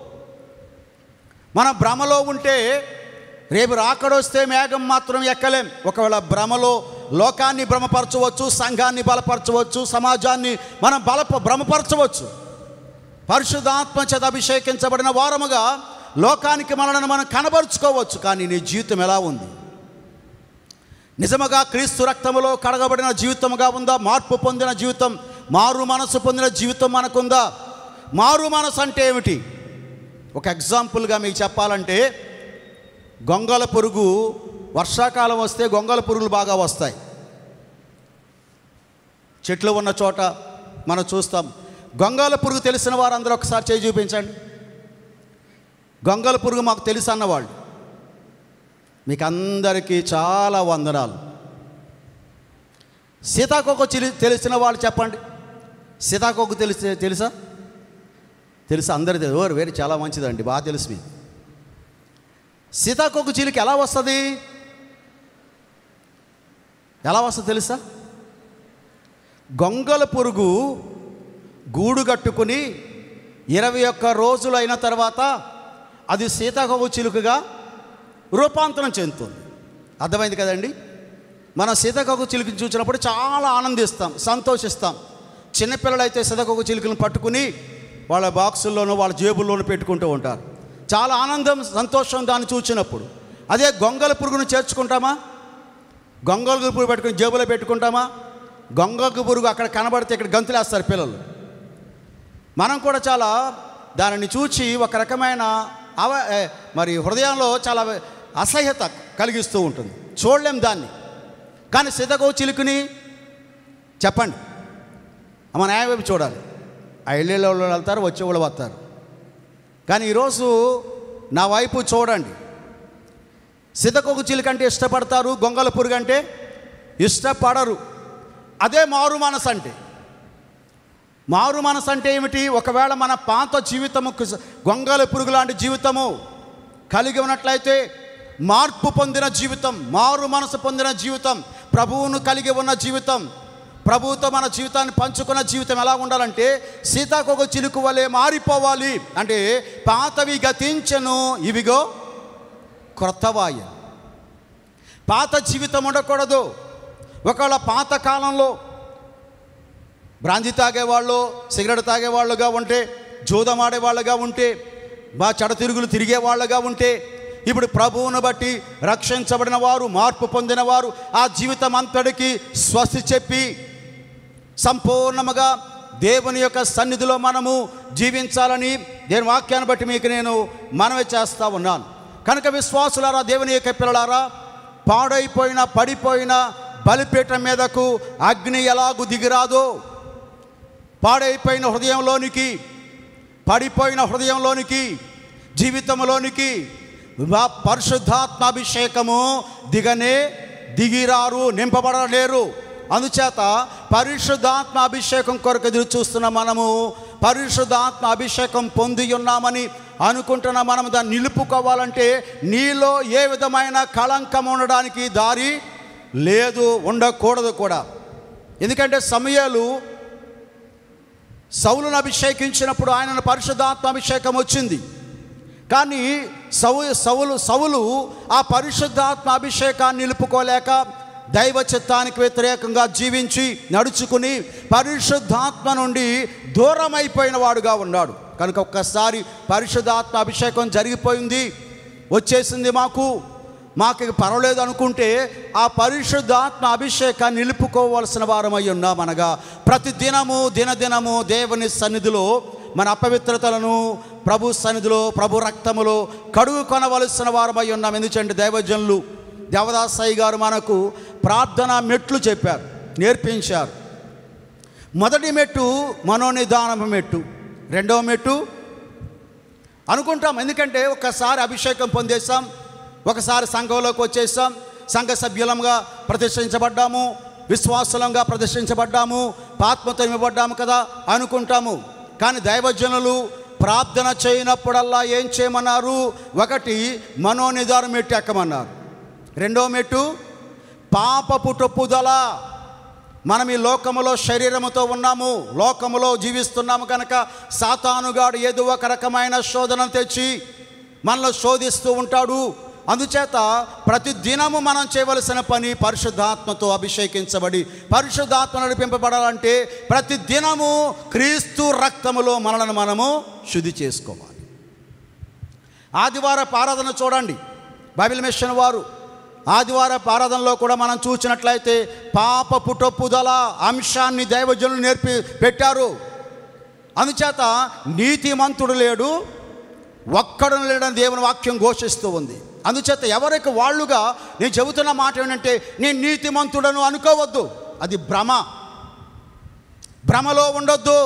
మన భ్రమలో ఉంటే రేపు రాకడొస్తే మేఘం మాత్రం ఎక్కలేం. ఒకవేళ భ్రమలో లోకాన్ని భ్రమపరచవచ్చు, సంఘాన్ని బలపరచవచ్చు, సమాజాన్ని మనం బల భ్రమపరచవచ్చు. పరిశుద్ధాత్మ చేత అభిషేకించబడిన వారముగా లోకానికి మనల్ని మనం కనబరుచుకోవచ్చు. కానీ నీ జీవితం ఎలా ఉంది? నిజముగా క్రీస్తు రక్తములో కడగబడిన జీవితముగా ఉందా? మార్పు పొందిన జీవితం, మారు మనసు పొందిన జీవితం మనకుందా? మారు మనసు అంటే ఏమిటి? ఒక ఎగ్జాంపుల్గా మీకు చెప్పాలంటే, గొంగళ పురుగు వర్షాకాలం వస్తే గొంగళ పురుగులు బాగా వస్తాయి. చెట్లు ఉన్న చోట మనం చూస్తాం. గొంగళ పురుగు తెలిసిన వారు అందరూ ఒకసారి చేయి చూపించండి. గొంగళ పురుగు మాకు తెలుసు అన్నవాళ్ళు మీకు అందరికీ చాలా వందనాలు. సీతాకోక చిలి తెలిసిన వాళ్ళు చెప్పండి. సీతాకోక తెలిసి తెలుసా? తెలుసా? అందరి తెలుసు. ఓరు వేరే చాలా మంచిదండి, బాగా తెలుసు మీకు. సీతాకోక చిలుక ఎలా వస్తుంది? ఎలా వస్తుంది తెలుసా? గొంగళ పురుగు గూడు కట్టుకుని ఇరవై ఒక్క రోజులు అయిన తర్వాత అది సీతాకోక చిలుకగా రూపాంతరం చెందుతుంది. అర్థమైంది కదండి? మనం సీతాకోక చిలుకని చూసినప్పుడు చాలా ఆనందిస్తాం, సంతోషిస్తాం. చిన్నపిల్లలైతే సీతాకోక చిలుకలను పట్టుకుని వాళ్ళ బాక్సుల్లోనూ వాళ్ళ జేబుల్లోనూ పెట్టుకుంటూ ఉంటారు. చాలా ఆనందం, సంతోషం దాన్ని చూసినప్పుడు. అదే గొంగళ పురుగును చేర్చుకుంటామా? గొంగళ పురుగు పెట్టుకుని జేబులో పెట్టుకుంటామా? గొంగళ పురుగు అక్కడ కనబడితే ఇక్కడ గంతులేస్తారు పిల్లలు. మనం కూడా చాలా దానిని చూచి ఒక రకమైన అవ మరి హృదయంలో చాలా అసహ్యత కలిగిస్తూ ఉంటుంది, చూడలేం దాన్ని. కానీ సీతాకోక చిలుకని చెప్పండి, మన న్యాయ వైపు చూడాలి. ఆ ఇళ్ళ వాళ్ళు వెళ్తారు, వచ్చేవాళ్ళు వస్తారు. కానీ ఈరోజు నా వైపు చూడండి. సీతాకోక చిలుక అంటే ఇష్టపడతారు, గొంగళ పురుగు అంటే ఇష్టపడరు. అదే మారు మనసు అంటే. మారు మనసు అంటే ఏమిటి? ఒకవేళ మన పాత జీవితము గొంగళ పురుగు లాంటి జీవితము కలిగి ఉన్నట్లయితే, మార్పు పొందిన జీవితం, మారు మనసు పొందిన జీవితం, ప్రభువును కలిగి ఉన్న జీవితం, ప్రభువుతో మన జీవితాన్ని పంచుకున్న జీవితం ఎలా ఉండాలంటే, సీతాకోక చిలుక వలె మారిపోవాలి. అంటే పాతవి గతించెను, ఇవిగో క్రొత్తవాయ. పాత జీవితం ఉండకూడదు. ఒకవేళ పాత కాలంలో బ్రాంతి తాగేవాళ్ళు, సిగరెట్ తాగేవాళ్ళుగా ఉంటే, జూదం ఆడేవాళ్ళుగా ఉంటే, బా చెడతిరుగులు తిరిగే వాళ్ళుగా ఉంటే, ఇప్పుడు ప్రభువును బట్టి రక్షించబడిన వారు, మార్పు పొందిన వారు ఆ జీవితం అంతటికి స్వస్తి చెప్పి సంపూర్ణముగా దేవుని యొక్క సన్నిధిలో మనము జీవించాలని దేని వాక్యాన్ని బట్టి మీకు నేను మనవి చేస్తూ ఉన్నాను. కనుక విశ్వాసులారా, దేవుని యొక్క పిల్లలారా, పాడైపోయిన పడిపోయిన బలిపీఠం మీదకు అగ్ని ఎలాగూ దిగిరాదో, పాడైపోయిన హృదయంలోనికి, పడిపోయిన హృదయంలోనికి, జీవితంలోనికి పరిశుద్ధాత్మాభిషేకము దిగనే దిగిరారు, నింపబడలేరు. అందుచేత పరిశుద్ధాత్మ అభిషేకం కొరకు ఎదురు చూస్తున్న మనము, పరిశుద్ధాత్మ అభిషేకం పొంది ఉన్నామని అనుకుంటున్న మనం దాన్ని నిలుపుకోవాలంటే నీలో ఏ విధమైన కళంకం ఉండడానికి దారి లేదు, ఉండకూడదు కూడా. ఎందుకంటే సమూయేలు సౌలును అభిషేకించినప్పుడు ఆయనను పరిశుద్ధాత్మ అభిషేకం వచ్చింది. కానీ సౌ సౌలు సౌలు ఆ పరిశుద్ధాత్మ అభిషేకాన్ని నిలుపుకోలేక దైవ చిత్తానికి వ్యతిరేకంగా జీవించి నడుచుకుని పరిశుద్ధాత్మ నుండి దూరం అయిపోయిన వాడుగా ఉన్నాడు. కనుక ఒక్కసారి పరిశుద్ధాత్మ అభిషేకం జరిగిపోయింది, వచ్చేసింది, మాకు మాకు పర్వాలేదు అనుకుంటే ఆ పరిశుద్ధాత్మ అభిషేకాన్ని నిలుపుకోవాల్సిన వారమై ఉన్నామనగా ప్రతి దినము దినదినము దేవుని సన్నిధిలో మన అపవిత్రతలను ప్రభు సన్నిధిలో ప్రభు రక్తములో కడుగు కొనవలసిన వారమై ఉన్నాం. ఎందుకంటే దైవజనులు దేవదాసాయి గారు మనకు ప్రార్థన మెట్లు చెప్పారు, నేర్పించారు. మొదటి మెట్టు మనోనిదానము మెట్టు, రెండవ మెట్టు అనుకుంటాం. ఎందుకంటే ఒకసారి అభిషేకం పొందేసాం, ఒకసారి సంఘంలోకి వచ్చేసాం, సంఘ సభ్యులంగా ప్రతిష్ఠించబడ్డాము, విశ్వాసులంగా ప్రతిష్ఠించబడ్డాము, ఆత్మతో ఇవ్వబడ్డాము కదా అనుకుంటాము. కానీ దైవజనులు ప్రార్థన చేయనప్పుడల్లా ఏం చేయమన్నారు? ఒకటి మనోనిదానం మెట్టు ఎక్కమన్నారు. రెండో మెట్టు పాపపు తొప్పుదల. మనం ఈ లోకములో శరీరముతో ఉన్నాము, లోకములో జీవిస్తున్నాము కనుక సాతానుగాడు ఏదో ఒక రకమైన శోధన తెచ్చి మనలో శోధిస్తూ ఉంటాడు. అందుచేత ప్రతి దినము మనం చేయవలసిన పని పరిశుద్ధాత్మతో అభిషేకించబడి పరిశుద్ధాత్మ నడిపింపబడాలంటే ప్రతి దినము క్రీస్తు రక్తములో మనలను మనము శుద్ధి చేసుకోవాలి. ఆదివారపు ఆరాధన చూడండి, బైబిల్ మిషన్ వారు ఆదివారపు ఆరాధనలో కూడా మనం చూసినట్లయితే పాప పుటొప్పుదల అంశాన్ని దైవజనులు నేర్పి పెట్టారు. అందుచేత నీతిమంతుడు లేడు, ఒక్కడు లేడని దేవుని వాక్యం ఘోషిస్తూ ఉంది. అందుచేత ఎవరికి వాళ్ళుగా నేను చెబుతున్న మాట ఏంటంటే, నేను నీతిమంతుడను అనుకోవద్దు, అది భ్రమ. భ్రమలో ఉండొద్దు.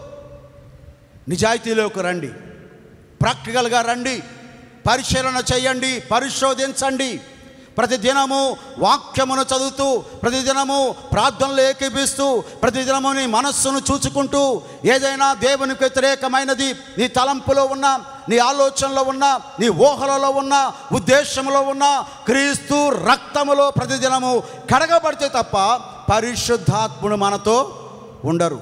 నిజాయితీలోకి రండి, ప్రాక్టికల్గా రండి, పరిశీలన చేయండి, పరిశోధించండి. ప్రతిదినము వాక్యమును చదువుతూ, ప్రతిదినము ప్రార్థనలు ఏకీపిస్తూ, ప్రతిదినము నీ మనస్సును చూచుకుంటూ, ఏదైనా దేవునికి వ్యతిరేకమైనది నీ తలంపులో ఉన్న, నీ ఆలోచనలో ఉన్న, నీ ఊహలలో ఉన్న, ఉద్దేశంలో ఉన్న క్రీస్తు రక్తములో ప్రతిదినము కడగబడితే తప్ప పరిశుద్ధాత్ముడు మనతో ఉండరు.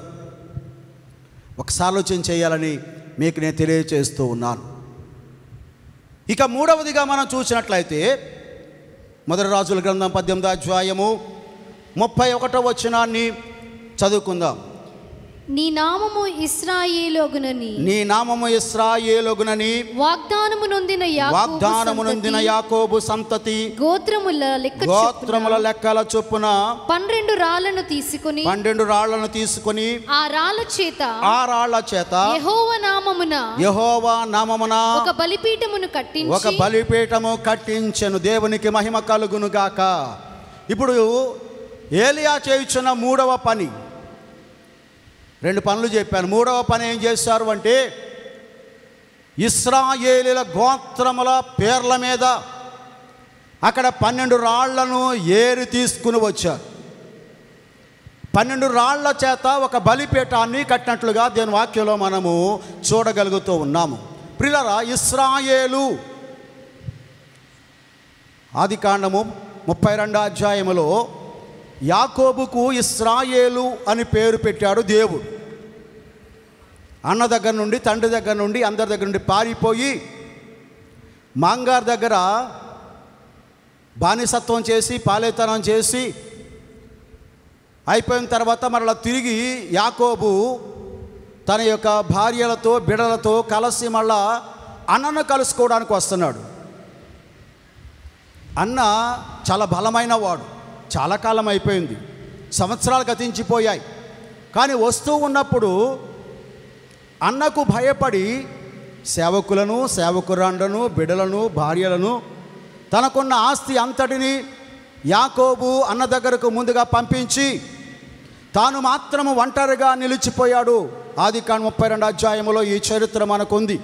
ఒకసారి ఆలోచన చేయాలని మీకు నేను తెలియజేస్తూ ఉన్నాను. ఇక మూడవదిగా మనం చూసినట్లయితే మొదటి రాజుల గ్రంథం పద్దెనిమిదో అధ్యాయము ముప్పై ఒకటో వచనాన్ని చదువుకుందాం. నీ నామము ఇశ్రాయేలుగునని నీ నామము ఇశ్రాయేలుగునని వాగ్దానము నొందిన యాకోబు వాగ్దానము నొందిన సంతతి యాకోబు సంతతి గోత్రముల లెక్క గోత్రముల లెక్కల చొప్పున పన్నెండు రాళ్లను తీసుకుని పన్నెండు రాళ్లను తీసుకుని ఆ రాళ్ల చేత ఆ రాళ్ల చేత యెహోవా నామమున యెహోవా నామమున ఒక బలిపీఠమును కట్టించి ఒక బలిపీఠము కట్టించెను. దేవునికి మహిమ కలుగును గాక. ఇప్పుడు ఏలియా చేయుచున్న మూడవ పని, రెండు పనులు చెప్పాను. మూడవ పని ఏం చేశారు అంటే, ఇశ్రాయేలీల గోత్రముల పేర్ల మీద అక్కడ పన్నెండు రాళ్లను ఏరి తీసుకుని వచ్చారు. పన్నెండు రాళ్ల చేత ఒక బలిపీఠాన్ని కట్టినట్లుగా దేని వాక్యంలో మనము చూడగలుగుతూ ఉన్నాము. ప్రియులారా, ఇశ్రాయేలు ఆది కాండము ముప్పై రెండో అధ్యాయములో యాకోబుకు ఇశ్రాయేలు అని పేరు పెట్టాడు దేవుడు. అన్న దగ్గర నుండి, తండ్రి దగ్గర నుండి, అందరి దగ్గర నుండి పారిపోయి మాంగార్ దగ్గర బానిసత్వం చేసి పాలేతనం చేసి అయిపోయిన తర్వాత మరలా తిరిగి యాకోబు తన యొక్క భార్యలతో బిడలతో కలిసి మళ్ళా అన్నను కలుసుకోవడానికి వస్తున్నాడు. అన్న చాలా బలమైన వాడు, చాలా కాలం అయిపోయింది, సంవత్సరాలు గతించిపోయాయి. కానీ వస్తూ ఉన్నప్పుడు అన్నకు భయపడి సేవకులను, సేవకురాండ్లను, బిడలను, భార్యలను, తనకున్న ఆస్తి అంతటిని యాకోబు అన్న దగ్గరకు ముందుగా పంపించి తాను మాత్రము ఒంటరిగా నిలిచిపోయాడు. ఆదికాండం ముప్పై రెండు అధ్యాయంలో ఈ చరిత్ర మనకుంది.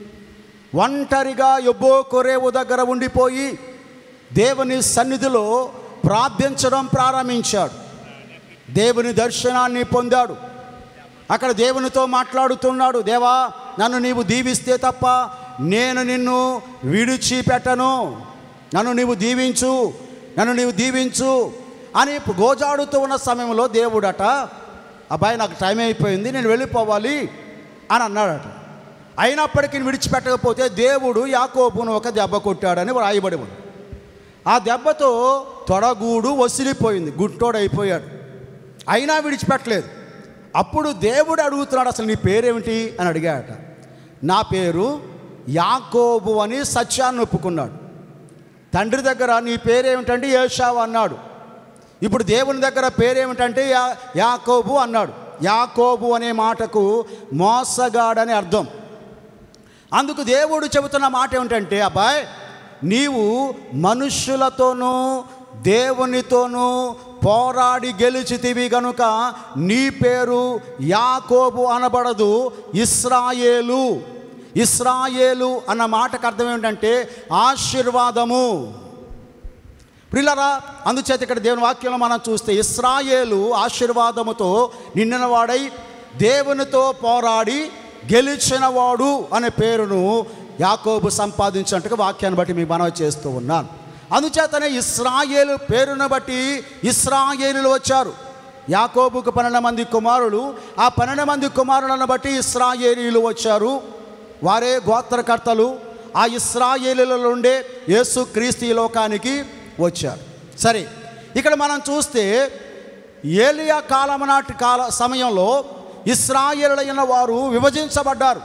ఒంటరిగా యెబ్బో కొరేవు దగ్గర ఉండిపోయి దేవుని సన్నిధిలో ప్రార్థించడం ప్రారంభించాడు. దేవుని దర్శనాన్ని పొందాడు. అక్కడ దేవునితో మాట్లాడుతున్నాడు. దేవా, నన్ను నీవు దీవిస్తే తప్ప నేను నిన్ను విడిచిపెట్టను, నన్ను నీవు దీవించు, నన్ను నీవు దీవించు అని గోజాడుతూ ఉన్న సమయంలో దేవుడట, అబ్బాయి నాకు టైం అయిపోయింది, నేను వెళ్ళిపోవాలి అని అన్నాడట. అయినప్పటికీ విడిచిపెట్టకపోతే దేవుడు యాకోబును ఒక దెబ్బ కొట్టాడని రాయబడి ఉంది. ఆ దెబ్బతో తొడగూడు వసిలిపోయింది, గుట్టోడైపోయాడు. అయినా విడిచిపెట్టలేదు. అప్పుడు దేవుడు అడుగుతున్నాడు, అసలు నీ పేరేమిటి అని అడిగాడట. నా పేరు యాకోబు అని సత్యాన్ని ఒప్పుకున్నాడు. తండ్రి దగ్గర నీ పేరేమిటంటే ఏశావు అన్నాడు. ఇప్పుడు దేవుని దగ్గర పేరేమిటంటే యా యాకోబు అన్నాడు. యాకోబు అనే మాటకు మోసగాడని అర్థం. అందుకు దేవుడు చెబుతున్న మాట ఏమిటంటే, అబ్బాయి, నీవు మనుష్యులతోనూ దేవునితోనూ పోరాడి గెలిచితివి గనుక నీ పేరు యాకోబు అనబడదు, ఇశ్రాయేలు. ఇశ్రాయేలు అన్న మాటకు అర్థం ఏమిటంటే ఆశీర్వాదము. ప్రియులారా, అందుచేత ఇక్కడ దేవుని వాక్యంలో మనం చూస్తే ఇశ్రాయేలు ఆశీర్వాదముతో నిండినవాడై దేవునితో పోరాడి గెలిచినవాడు అనే పేరును యాకోబు సంపాదించినట్టుగా వాక్యాన్ని బట్టి మీకు మనవి చేస్తూ ఉన్నాను. అందుచేతనే ఇశ్రాయేలు పేరును బట్టి ఇశ్రాయేలులు వచ్చారు. యాకోబుకు పన్నెండు మంది కుమారులు, ఆ పన్నెండు మంది కుమారులను బట్టి ఇశ్రాయేలీలు వచ్చారు. వారే గోత్రకర్తలు. ఆ ఇశ్రాయేలీయుల నుండే యేసుక్రీస్తు ఈ లోకానికి వచ్చారు. సరే, ఇక్కడ మనం చూస్తే ఏలియా కాలం నాటి కాల సమయంలో ఇశ్రాయేలీయులైన వారు విభజించబడ్డారు.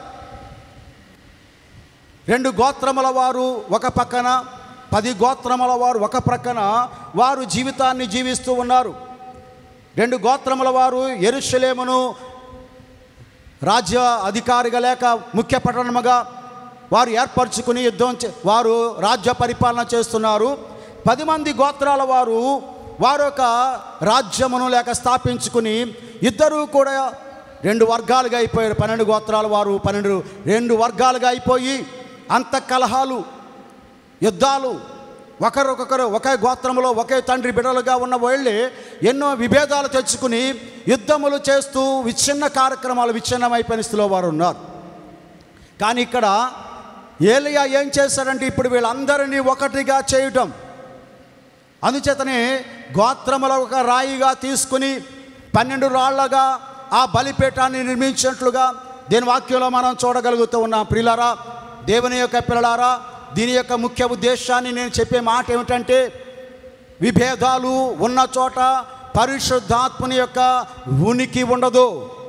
రెండు గోత్రముల వారు ఒక పక్కన, పది గోత్రముల వారు ఒక ప్రక్కన వారు జీవితాన్ని జీవిస్తూ ఉన్నారు. రెండు గోత్రముల వారు యెరూషలేమును రాజ్య అధికారిగా లేక ముఖ్య పట్టణముగా వారు ఏర్పరచుకుని యుద్ధం వారు రాజ్య పరిపాలన చేస్తున్నారు. పది మంది గోత్రాల వారు వారు ఒక రాజ్యమును లేక స్థాపించుకుని ఇద్దరూ కూడా రెండు వర్గాలుగా అయిపోయారు. పన్నెండు గోత్రాల వారు పన్నెండు రెండు వర్గాలుగా అయిపోయి అంత కలహాలు, యుద్ధాలు, ఒకరొకొకరు ఒకే గోత్రంలో ఒకే తండ్రి బిడ్డలుగా ఉన్న వాళ్ళే ఎన్నో విభేదాలు తెచ్చుకుని యుద్ధములు చేస్తూ విచ్ఛిన్న కార్యక్రమాలు విచ్ఛిన్నమైపోయిన స్థితిలో వారు ఉన్నారు. కానీ ఇక్కడ ఏలియా ఏం చేశారంటే ఇప్పుడు వీళ్ళందరినీ ఒకటిగా చేయటం. అందుచేతనే గోత్రముల ఒక రాయిగా తీసుకుని పన్నెండు రాళ్లగా ఆ బలిపీఠాన్ని నిర్మించినట్లుగా దీని వాక్యంలో మనం చూడగలుగుతూ ఉన్నాం. ప్రియులారా, దేవుని యొక్క పిల్లలారా, దీని యొక్క ముఖ్య ఉద్దేశాన్ని నేను చెప్పే మాట ఏమిటంటే, విభేదాలు ఉన్న చోట పరిశుద్ధాత్మని యొక్క ఉనికి ఉండదు.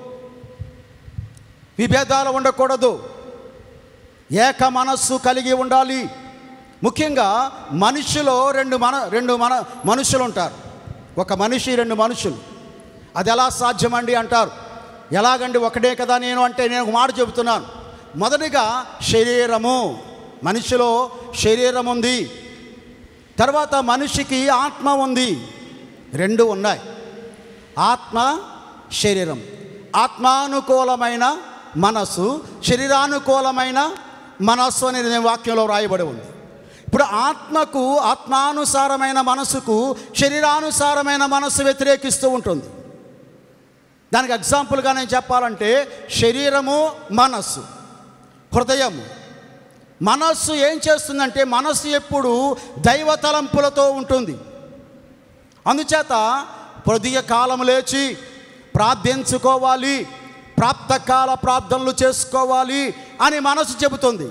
విభేదాలు ఉండకూడదు. ఏక మనస్సు కలిగి ఉండాలి. ముఖ్యంగా మనిషిలో రెండు మన రెండు మన మనుషులు ఉంటారు. ఒక మనిషి, రెండు మనుషులు. అది ఎలా సాధ్యమండి అంటారు. ఎలాగండి, ఒకటే కదా నేను అంటే నేను ఒక మాట చెబుతున్నాను. మొదటిగా శరీరము, మనిషిలో శరీరం ఉంది. తర్వాత మనిషికి ఆత్మ ఉంది. రెండు ఉన్నాయి, ఆత్మ శరీరం. ఆత్మానుకూలమైన మనస్సు, శరీరానుకూలమైన మనస్సు అనేది వాక్యంలో రాయబడి ఉంది. ఇప్పుడు ఆత్మకు, ఆత్మానుసారమైన మనసుకు శరీరానుసారమైన మనస్సు వ్యతిరేకిస్తూ ఉంటుంది. దానికి ఎగ్జాంపుల్గా నేను చెప్పాలంటే శరీరము, మనస్సు, హృదయము. మనస్సు ఏం చేస్తుందంటే మనస్సు ఎప్పుడు దైవ తలంపులతో ఉంటుంది. అందుచేత పొద్దుయ కాలం లేచి ప్రార్థించుకోవాలి, ప్రాప్తకాల ప్రార్థనలు చేసుకోవాలి అని మనసు చెబుతుంది.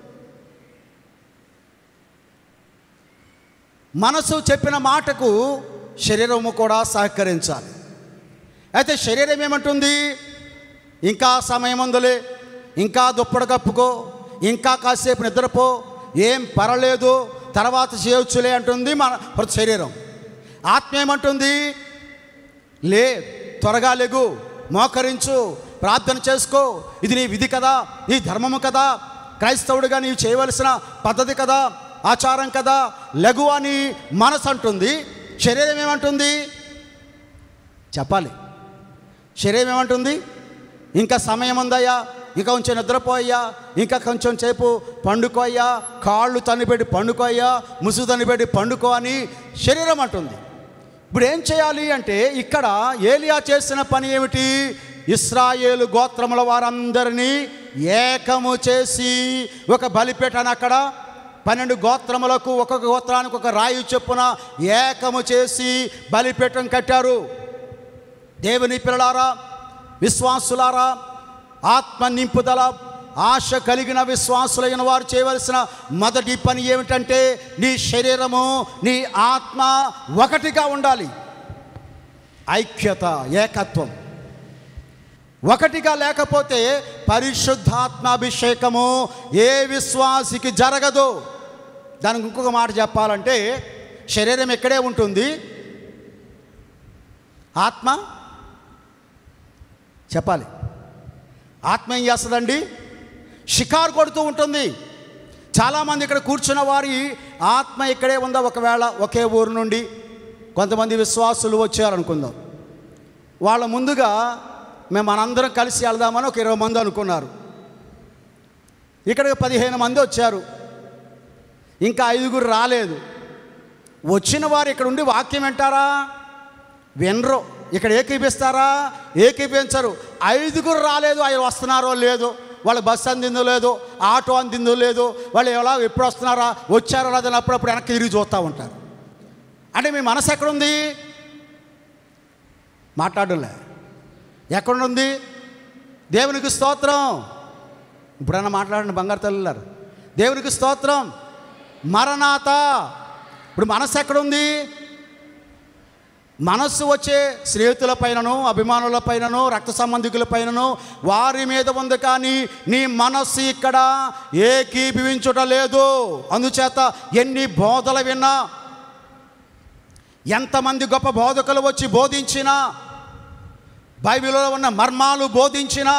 మనసు చెప్పిన మాటకు శరీరము కూడా సహకరించాలి. అయితే శరీరం ఏమంటుంది? ఇంకా సమయం ఉందిలే, ఇంకా దుప్పటి కప్పుకో, ఇంకా కాసేపు నిద్రపో, ఏం పర్వాలేదు, తర్వాత చేయొచ్చులే అంటుంది మన శరీరం. ఆత్మ ఏమంటుంది? లే, త్వరగా లెగు, మోకరించు, ప్రార్థన చేసుకో, ఇది నీ విధి కదా, నీ ధర్మము కదా, క్రైస్తవుడిగా నీవు చేయవలసిన పద్ధతి కదా, ఆచారం కదా, లఘు అని మనసు అంటుంది. శరీరం ఏమంటుంది? చెప్పాలి. శరీరం ఏమంటుంది? ఇంకా సమయం ఉందయ్యా, ఇంకా కొంచెం నిద్రపోయ్యా, ఇంకా కొంచెం సేపు పండుకోయ్యా, కాళ్ళు తన్నిపెట్టి పండుకోయ్యా, ముసుగు తన్నిపెట్టి పండుకో అని శరీరం అంటుంది. ఇప్పుడు ఏం చేయాలి అంటే ఇక్కడ ఏలియా చేసిన పని ఏమిటి? ఇశ్రాయేలు గోత్రముల వారందరినీ ఏకము చేసి ఒక బలిపీఠాన్ని అక్కడ పన్నెండు గోత్రములకు ఒక్కొక్క గోత్రానికి ఒక రాయి చొప్పున ఏకము చేసి బలిపీఠం కట్టారు. దేవుని పిల్లలారా, విశ్వాసులారా, ఆత్మ నింపుదల ఆశ కలిగిన విశ్వాసులైన వారు చేయవలసిన మొదటి పని ఏమిటంటే నీ శరీరము, నీ ఆత్మ ఒకటిగా ఉండాలి. ఐక్యత, ఏకత్వం. ఒకటిగా లేకపోతే పరిశుద్ధాత్మాభిషేకము ఏ విశ్వాసికి జరగదు. దానికి ఇంకొక మాట చెప్పాలంటే శరీరం ఎక్కడే ఉంటుంది, ఆత్మ చెప్పాలి. ఆత్మ ఏం చేస్తుందండి? షికారు కొడుతూ ఉంటుంది. చాలామంది ఇక్కడ కూర్చున్న వారి ఆత్మ ఇక్కడే ఉందా? ఒకవేళ ఒకే ఊరు నుండి కొంతమంది విశ్వాసులు వచ్చారనుకుందాం. వాళ్ళ ముందుగా మేము మనందరం కలిసి వెళ్దామని ఒక ఇరవై మంది అనుకున్నారు. ఇక్కడికి పదిహేను మంది వచ్చారు, ఇంకా ఐదుగురు రాలేదు. వచ్చిన వారు ఇక్కడ ఉండి వాక్యం వింటారా? వినరు. ఇక్కడ ఏకీపిస్తారా? ఏకీపించరు. ఐదుగురు రాలేదు, ఆయన వస్తున్నారో లేదో, వాళ్ళు బస్సు అందిందో లేదో, ఆటో అందిందో లేదో, వాళ్ళు ఎలా ఎప్పుడు వస్తున్నారా, వచ్చారో లేదని అప్పుడప్పుడు వెనక్కి తిరిగి చూస్తూ ఉంటారు. అంటే మీ మనసు ఎక్కడుంది? మాట్లాడలే. ఎక్కడుంది? దేవునికి స్తోత్రం. ఇప్పుడన్నా మాట్లాడండి బంగారు తల్లులారు. దేవునికి స్తోత్రం. మరణాత. ఇప్పుడు మనసు ఎక్కడుంది? మనస్సు వచ్చే స్నేహితుల పైనను, అభిమానుల పైనను, రక్త సంబంధికుల పైనను వారి మీద ఉంది, కానీ నీ మనస్సు ఇక్కడ ఏకీభవించుట లేదు. అందుచేత ఎన్ని బోధలు విన్నా, ఎంతమంది గొప్ప బోధకులు వచ్చి బోధించినా, బైబిల్లో ఉన్న మర్మాలు బోధించినా,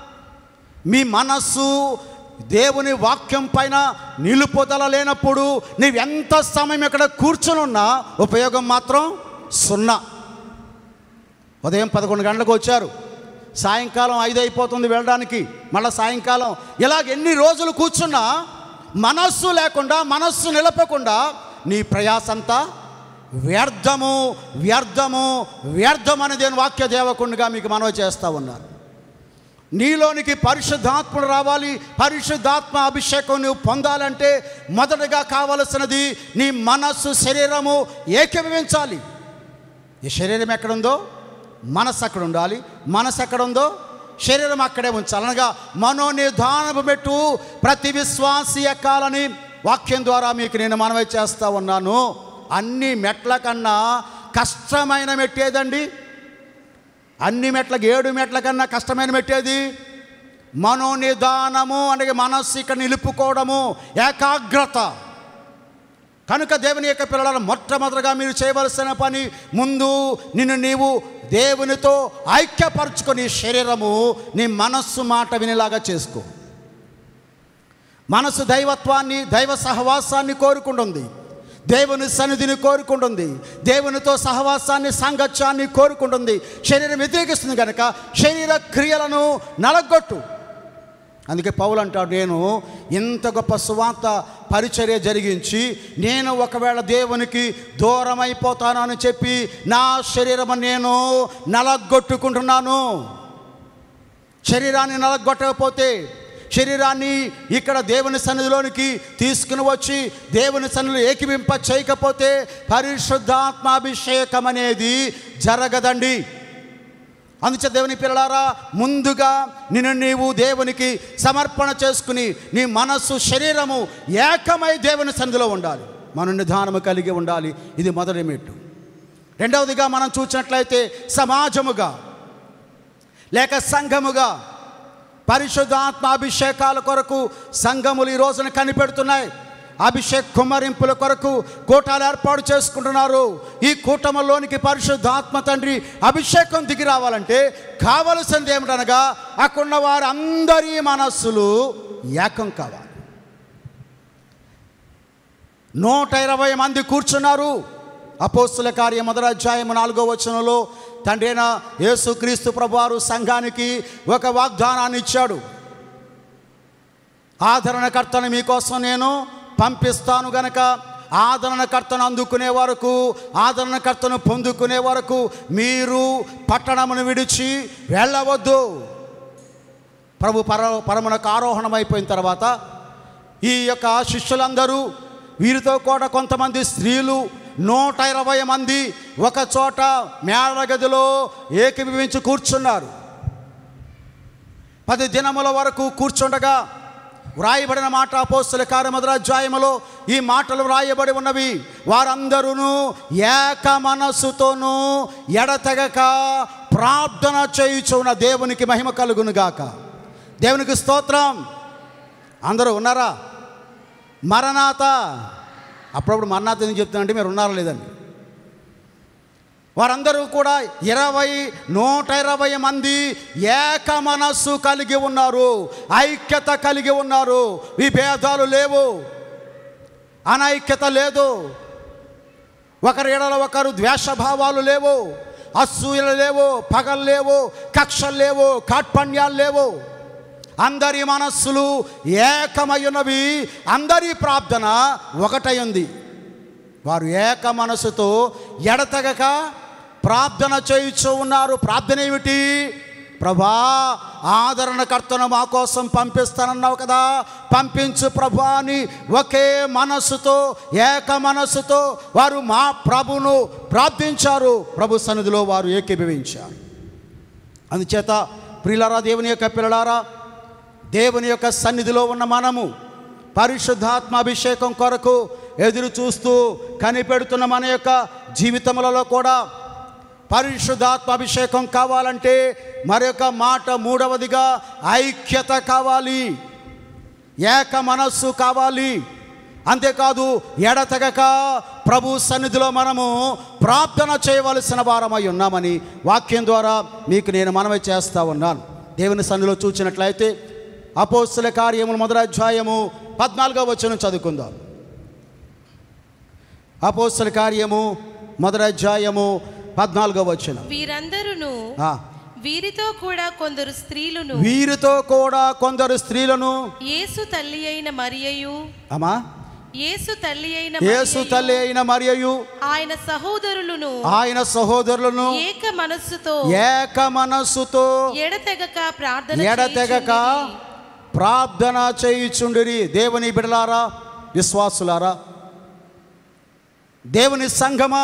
మీ మనస్సు దేవుని వాక్యం పైన నిలుపుదల లేనప్పుడు నీవెంత సమయం ఇక్కడ కూర్చునున్నా ఉపయోగం మాత్రం సున్నా. ఉదయం పదకొండు గంటలకు వచ్చారు, సాయంకాలం ఐదు అయిపోతుంది వెళ్ళడానికి, మళ్ళీ సాయంకాలం ఇలాగ ఎన్ని రోజులు కూర్చున్నా మనస్సు లేకుండా, మనస్సు నిలపకుండా నీ ప్రయాసంతా వ్యర్థము వ్యర్థము వ్యర్థం అని దేని వాక్య దేవకునిగా మీకు మనవి చేస్తూ ఉన్నారు. నీలోనికి పరిశుద్ధాత్ముడు రావాలి. పరిశుద్ధాత్మ అభిషేకం నువ్వు పొందాలంటే మొదటగా కావలసినది నీ మనస్సు శరీరము ఏకీభవించాలి. ఈ శరీరం ఎక్కడుందో మనస్సు అక్కడ ఉండాలి, మనస్సు ఎక్కడుందో శరీరం అక్కడే ఉంచాలి. అనగా మనోనిధానము పెట్టు ప్రతి విశ్వాసి ఎక్కాలని వాక్యం ద్వారా మీకు నేను మనవి చేస్తూ ఉన్నాను. అన్ని మెట్ల కన్నా కష్టమైన మెట్టేదండి? అన్ని మెట్లకి ఏడు మెట్ల కన్నా కష్టమైన మెట్టేది మనోనిధానము. అంటే మనస్సు ఇక్కడ నిలుపుకోవడము, ఏకాగ్రత. కనుక దేవుని యొక్క పిల్లల మొట్టమొదటిగా మీరు చేయవలసిన పని, ముందు నిన్ను నీవు దేవునితో ఐక్యపరచుకొని శరీరము నీ మనస్సు మాట వినేలాగా చేసుకో. మనస్సు దైవత్వాన్ని, దైవ సహవాసాన్ని కోరుకుంటుంది, దేవుని సన్నిధిని కోరుకుంటుంది, దేవునితో సహవాసాన్ని, సాంగత్యాన్ని కోరుకుంటుంది. శరీరం వ్యతిరేకిస్తుంది కనుక శరీర క్రియలను నలగొట్టు. అందుకే పౌలు అంటాడు, నేను ఇంత గొప్ప సువార్త పరిచర్య జరిగించి నేను ఒకవేళ దేవునికి దూరం అయిపోతానని చెప్పి నా శరీరం నేను నలగొట్టుకుంటున్నాను. శరీరాన్ని నలగొట్టకపోతే, శరీరాన్ని ఇక్కడ దేవుని సన్నిధిలోనికి తీసుకుని వచ్చి దేవుని సన్నిధిలో ఏకీవింప చేయకపోతే పరిశుద్ధాత్మాభిషేకం అనేది జరగదండి. అందుచేత దేవుని పిల్లలారా, ముందుగా నిన్ను నీవు దేవునికి సమర్పణ చేసుకుని నీ మనస్సు శరీరము ఏకమై దేవుని సన్నిధిలో ఉండాలి, మనోనిధానము కలిగి ఉండాలి. ఇది మొదటి మెట్టు. రెండవదిగా మనం చూసినట్లయితే సమాజముగా లేక సంఘముగా పరిశుద్ధాత్మ అభిషేకాల కొరకు సంఘములు ఈ రోజున కనిపెడుతున్నాయి. అభిషేక్ కుమ్మరింపుల కొరకు కూటాలు ఏర్పాటు చేసుకుంటున్నారు. ఈ కూటములోనికి పరిశుద్ధాత్మ తండ్రి అభిషేకం దిగి రావాలంటే కావలసింది ఏమిటనగా అక్కడున్న వారందరి మనస్సులు ఏకం కావాలి. నూట ఇరవై మంది కూర్చున్నారు. అపోస్తుల కార్యం మొదటి అధ్యాయం నాలుగో వచనంలో తండ్రి అయిన యేసుక్రీస్తు ప్రభువారు సంఘానికి ఒక వాగ్దానాన్ని ఇచ్చాడు. ఆదరణకర్తను మీకోసం నేను పంపిస్తాను గనక ఆదరణకర్తను అందుకునే వరకు, ఆదరణకర్తను పొందుకునే వరకు మీరు పట్టణమును విడిచి వెళ్ళవద్దు. ప్రభు పర పరమునకు ఆరోహణం అయిపోయిన తర్వాత ఈ యొక్క శిష్యులందరూ, వీరితో కూడా కొంతమంది స్త్రీలు, నూట ఇరవై మంది ఒక చోట మేడగదిలో ఏకీభవించి కూర్చున్నారు. పది దినముల వరకు కూర్చుండగా వ్రాయబడిన మాట అపోస్తల కార్యం మొదటి అధ్యాయములో ఈ మాటలు వ్రాయబడి ఉన్నవి. వారందరూ ఏక మనస్సుతోనూ ఎడతెగక ప్రార్థన చేయుచున్న దేవునికి మహిమ కలుగును గాక. దేవునికి స్తోత్రం. అందరూ ఉన్నారా? మరణాత. అప్పుడప్పుడు మరణాత ఏం చెప్తానంటే మీరు ఉన్నారా లేదండి. వారందరూ కూడా ఇరవై నూట ఇరవై మంది ఏక మనస్సు కలిగి ఉన్నారు, ఐక్యత కలిగి ఉన్నారు. విభేదాలు లేవు, అనైక్యత లేదు, ఒకరి ఎడల ఒకరు ద్వేషభావాలు లేవు, అసూయలు లేవు, పగలు లేవు, కక్షలు లేవు, కాట్పణ్యాలు లేవు. అందరి మనస్సులు ఏకమయ్యున్నవి. అందరి ప్రార్థన ఒకటై ఉంది. వారు ఏక మనసుతో ఎడతెగక ప్రార్థన చేయుచూ ఉన్నారు. ప్రార్థన ఏమిటి? ప్రభా, ఆదరణకర్తను మా కోసం పంపిస్తానన్నావు కదా, పంపించు ప్రభా అని ఒకే మనస్సుతో, ఏక మనస్సుతో వారు మా ప్రభును ప్రార్థించారు. ప్రభు సన్నిధిలో వారు ఏకీభవించారు. అందుచేత ప్రియులారా, దేవుని యొక్క పిల్లలారా, దేవుని యొక్క సన్నిధిలో ఉన్న మనము పరిశుద్ధాత్మ అభిషేకం కొరకు ఎదురు చూస్తూ కనిపెడుతున్న మన యొక్క జీవితములలో కూడా పరిశుద్ధాత్మ అభిషేకం కావాలంటే మరొక మాట మూడవదిగా ఐక్యత కావాలి, ఏక మనస్సు కావాలి. అంతేకాదు ఎడతెగక ప్రభు సన్నిధిలో మనము ప్రార్థన చేయవలసిన వారమై ఉన్నామని వాక్యం ద్వారా మీకు నేను మనవి చేస్తూ ఉన్నాను. దేవుని సన్నిధిలో చూసినట్లయితే అపోస్తల కార్యములు మొదటి అధ్యాయము పద్నాలుగో వచనం చదువుకుందాం. అపోస్తల కార్యము మొదటి అధ్యాయము పద్నాలుగో వచనం. వీరందరూ వీరితో కూడా కొందరు స్త్రీలను వీరితో కూడా కొందరు స్త్రీలను యేసు తల్లి అయిన మరియయు అమ్మా యేసు తల్లి అయిన యేసు తల్లి అయిన మరియయు ఆయన సహోదరులను ఆయన సహోదరులను ఏక మనస్సుతో ఏక మనస్సుతో ఎడతెగక ప్రార్థన ఎడతెగక ప్రార్థన చేయుచుండిరి. దేవుని బిడ్డలారా, విశ్వాసులారా, దేవుని సంఘమా,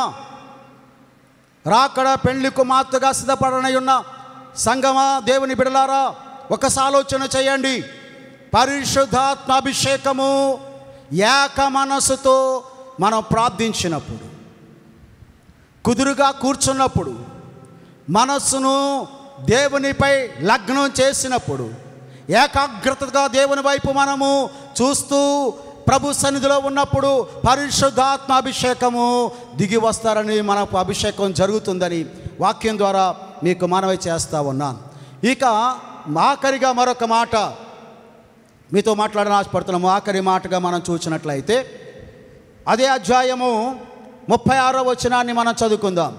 రాకడ పెళ్లి కుమార్తెగా సిద్ధపడనై ఉన్న సంఘమా, దేవుని బిడ్డలారా, ఒకసారి ఆలోచన చేయండి. పరిశుద్ధాత్మ అభిషేకము ఏక మనస్సుతో మనం ప్రార్థించినప్పుడు, కుదురుగా కూర్చున్నప్పుడు, మనస్సును దేవునిపై లగ్నం చేసినప్పుడు, ఏకాగ్రతగా దేవుని వైపు మనము చూస్తూ ప్రభు సన్నిధిలో ఉన్నప్పుడు పరిశుద్ధాత్మ అభిషేకము దిగి వస్తారని, మనకు అభిషేకం జరుగుతుందని వాక్యం ద్వారా మీకు మనవి చేస్తూ ఉన్నాను. ఇక ఆఖరిగా మరొక మాట మీతో మాట్లాడని ఆశపడుతున్నాము. ఆఖరి మాటగా మనం చూసినట్లయితే అదే అధ్యాయము ముప్పై ఆరో వచనాన్ని మనం చదువుకుందాం.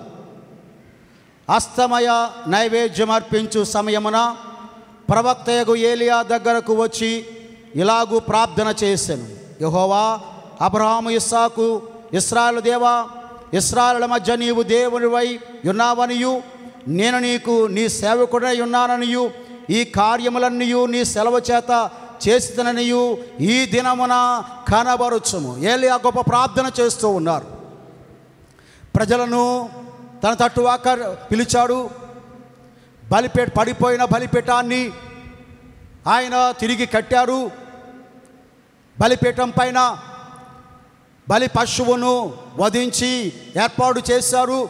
అస్తమయ నైవేద్యం అర్పించు సమయమున ప్రవక్తయగు ఏలియా దగ్గరకు వచ్చి ఇలాగూ ప్రార్థన చేశాను. యెహోవా, అబ్రహాము, ఇస్సాకు, ఇశ్రాయేలు దేవా, ఇశ్రాయేలుల మధ్య నీవు దేవునివై ఉన్నావనియు, నేను నీకు నీ సేవకుడై ఉన్నాననియు, ఈ కార్యములన్నీయు నీ సెలవు చేత చేసిననియు ఈ దినమున కనబరుచుము. ఏలియా గొప్ప ప్రార్థన చేస్తూ ఉన్నారు. ప్రజలను తన తట్టువాక పిలిచాడు. బలిపేట పడిపోయిన బలిపీఠాన్ని ఆయన తిరిగి కట్టారు. బలిపీఠం పైన బలి పశువును వధించి ఏర్పాటు చేశారు.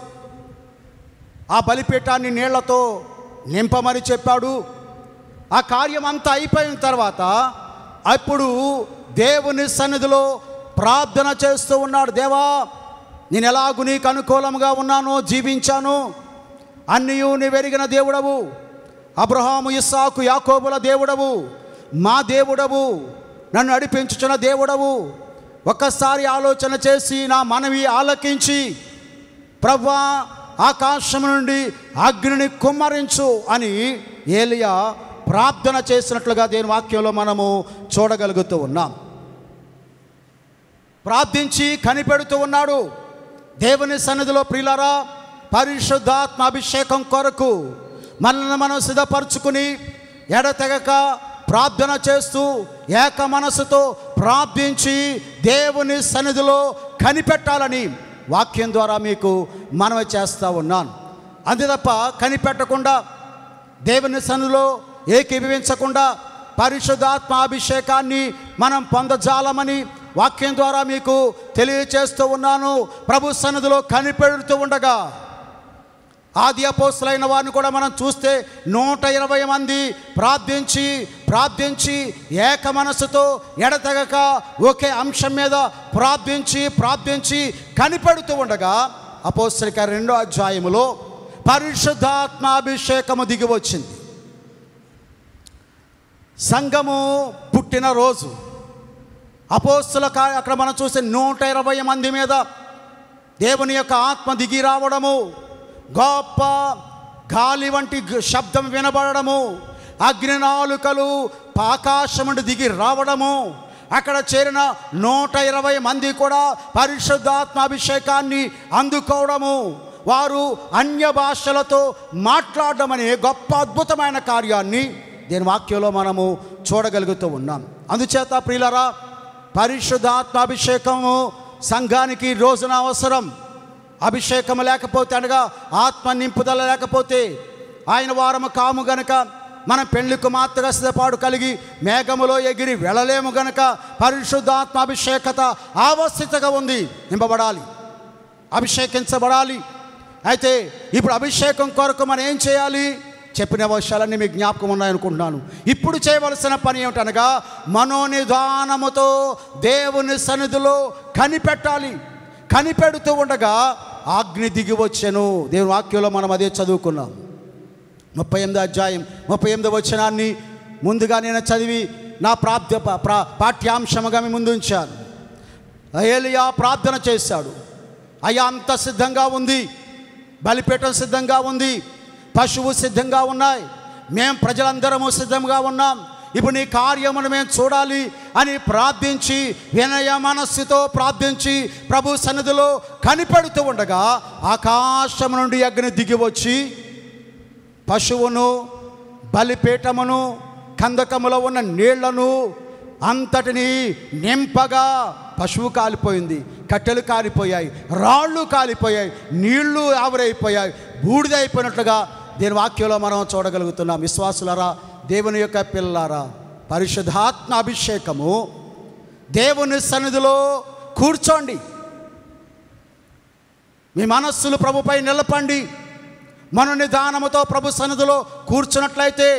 ఆ బలిపీఠాన్ని నీళ్లతో నింపమని చెప్పాడు. ఆ కార్యం అంతా అయిపోయిన తర్వాత అప్పుడు దేవుని సన్నిధిలో ప్రార్థన చేస్తూ ఉన్నాడు. దేవా, నేను ఎలాగూ నీకు అనుకూలంగా ఉన్నానో జీవించాను, అన్నీయు నీవెరిగిన దేవుడవు, అబ్రహాము, ఇస్సాకు, యాకోబుల దేవుడవు, మా దేవుడవు, నన్ను నడిపించుచున్న దేవుడవు. ఒక్కసారి ఆలోచన చేసి నా మనవి ఆలకించి ప్రభువా ఆకాశం నుండి అగ్నిని కుమ్మరించు అని ఏలియా ప్రార్థన చేసినట్లుగా దేవుని వాక్యంలో మనము చూడగలుగుతూ ఉన్నాం. ప్రార్థించి కనిపెడుతూ ఉన్నాడు. దేవుని సన్నిధిలో ప్రియులారా, పరిశుద్ధాత్మ అభిషేకం కొరకు మనల్ని మనం సిద్ధపరచుకుని ఎడతెగక ప్రార్థన చేస్తూ ఏక మనసుతో ప్రార్థించి దేవుని సన్నిధిలో కనిపెట్టాలని వాక్యం ద్వారా మీకు మనవి చేస్తూ ఉన్నాను. అంతే తప్ప కనిపెట్టకుండా, దేవుని సన్నిధిలో ఏకీభవించకుండా పరిశుద్ధాత్మ అభిషేకాన్ని మనం పొందజాలమని వాక్యం ద్వారా మీకు తెలియచేస్తూ ఉన్నాను. ప్రభు సన్నిధిలో కనిపెడుతూ ఉండగా ఆది అపోస్తలైన వారిని కూడా మనం చూస్తే నూట ఇరవై మంది ప్రార్థించి ప్రార్థించి ఏక మనసుతో ఎడతెగక ఒకే అంశం మీద ప్రార్థించి ప్రార్థించి కనిపెడుతూ ఉండగా అపోస్తలిక రెండో అధ్యాయములో పరిశుద్ధాత్మ అభిషేకము దిగి వచ్చింది. సంఘము పుట్టిన రోజు అపోస్తల అక్కడ మనం చూస్తే నూట ఇరవై మంది మీద దేవుని యొక్క ఆత్మ దిగి రావడము, గొప్ప గాలి వంటి శబ్దం వినబడము, అగ్నినాలుకలు ఆకాశం నుండి దిగి రావడము, అక్కడ చేరిన నూట ఇరవై మంది కూడా పరిశుద్ధాత్మ అభిషేకాన్ని అందుకోవడము, వారు అన్య భాషలతో మాట్లాడడం అనే గొప్ప అద్భుతమైన కార్యాన్ని దీని వాక్యంలో మనము చూడగలుగుతూ ఉన్నాం. అందుచేత ప్రియులరా, పరిశుద్ధాత్మ అభిషేకము సంఘానికి రోజున అవసరం. అభిషేకము లేకపోతే అనగా ఆత్మ నింపుదల లేకపోతే ఆయన వారము కాము గనుక మనం పెళ్లి కుమార్తెగా సిద్ధపాటు కలిగి మేఘములో ఎగిరి వెళ్ళలేము గనక పరిశుద్ధాత్మ అభిషేకత ఆవశ్యకతగా ఉంది, నింపబడాలి, అభిషేకించబడాలి. అయితే ఇప్పుడు అభిషేకం కొరకు మనం ఏం చేయాలి? చెప్పిన విషయాలన్నీ మీకు జ్ఞాపకం ఉన్నాయనుకుంటున్నాను. ఇప్పుడు చేయవలసిన పని ఏమిటనగా మనోనిదానముతో దేవుని సన్నిధిలో కనిపెట్టాలి. కనిపెడుతూ ఉండగా అగ్ని దిగి వచ్చెను. దేవుని వాక్యంలో మనం అదే చదువుకున్నాం. ముప్పై ఎనిమిదో అధ్యాయం ముప్పై ఎనిమిదో వచనాన్ని ముందుగా నేను చదివి నా ప్రాప్త ప్రా పాఠ్యాంశముగా మీ ముందు ఉంచాను. ఏలియా ప్రార్థన చేశాడు. అయ్యా అంత సిద్ధంగా ఉంది, బలిపీఠం సిద్ధంగా ఉంది, పశువు సిద్ధంగా ఉన్నాయి, మేము ప్రజలందరము సిద్ధంగా ఉన్నాం, ఇప్పుడు నీ కార్యమును మేము చూడాలి అని ప్రార్థించి వినయ మనస్సుతో ప్రార్థించి ప్రభు సన్నిధిలో కనిపెడుతూ ఉండగా ఆకాశం నుండి అగ్ని దిగి వచ్చి పశువును, బలిపీఠమును, కందకములో ఉన్న నీళ్లను అంతటిని నింపగా పశువు కాలిపోయింది, కట్టెలు కాలిపోయాయి, రాళ్ళు కాలిపోయాయి, నీళ్లు ఆవిరైపోయాయి, బూడిదైపోయినట్లుగా దీని వాక్యంలో మనం చూడగలుగుతున్నాం. విశ్వాసులారా, దేవుని యొక్క పిల్లలారా, పరిశుద్ధాత్మ అభిషేకము దేవుని సన్నిధిలో కూర్చోండి. మీ మనస్సులు ప్రభుపై నిలపండి. మన నిదానముతో ప్రభు సన్నిధిలో కూర్చున్నట్లయితే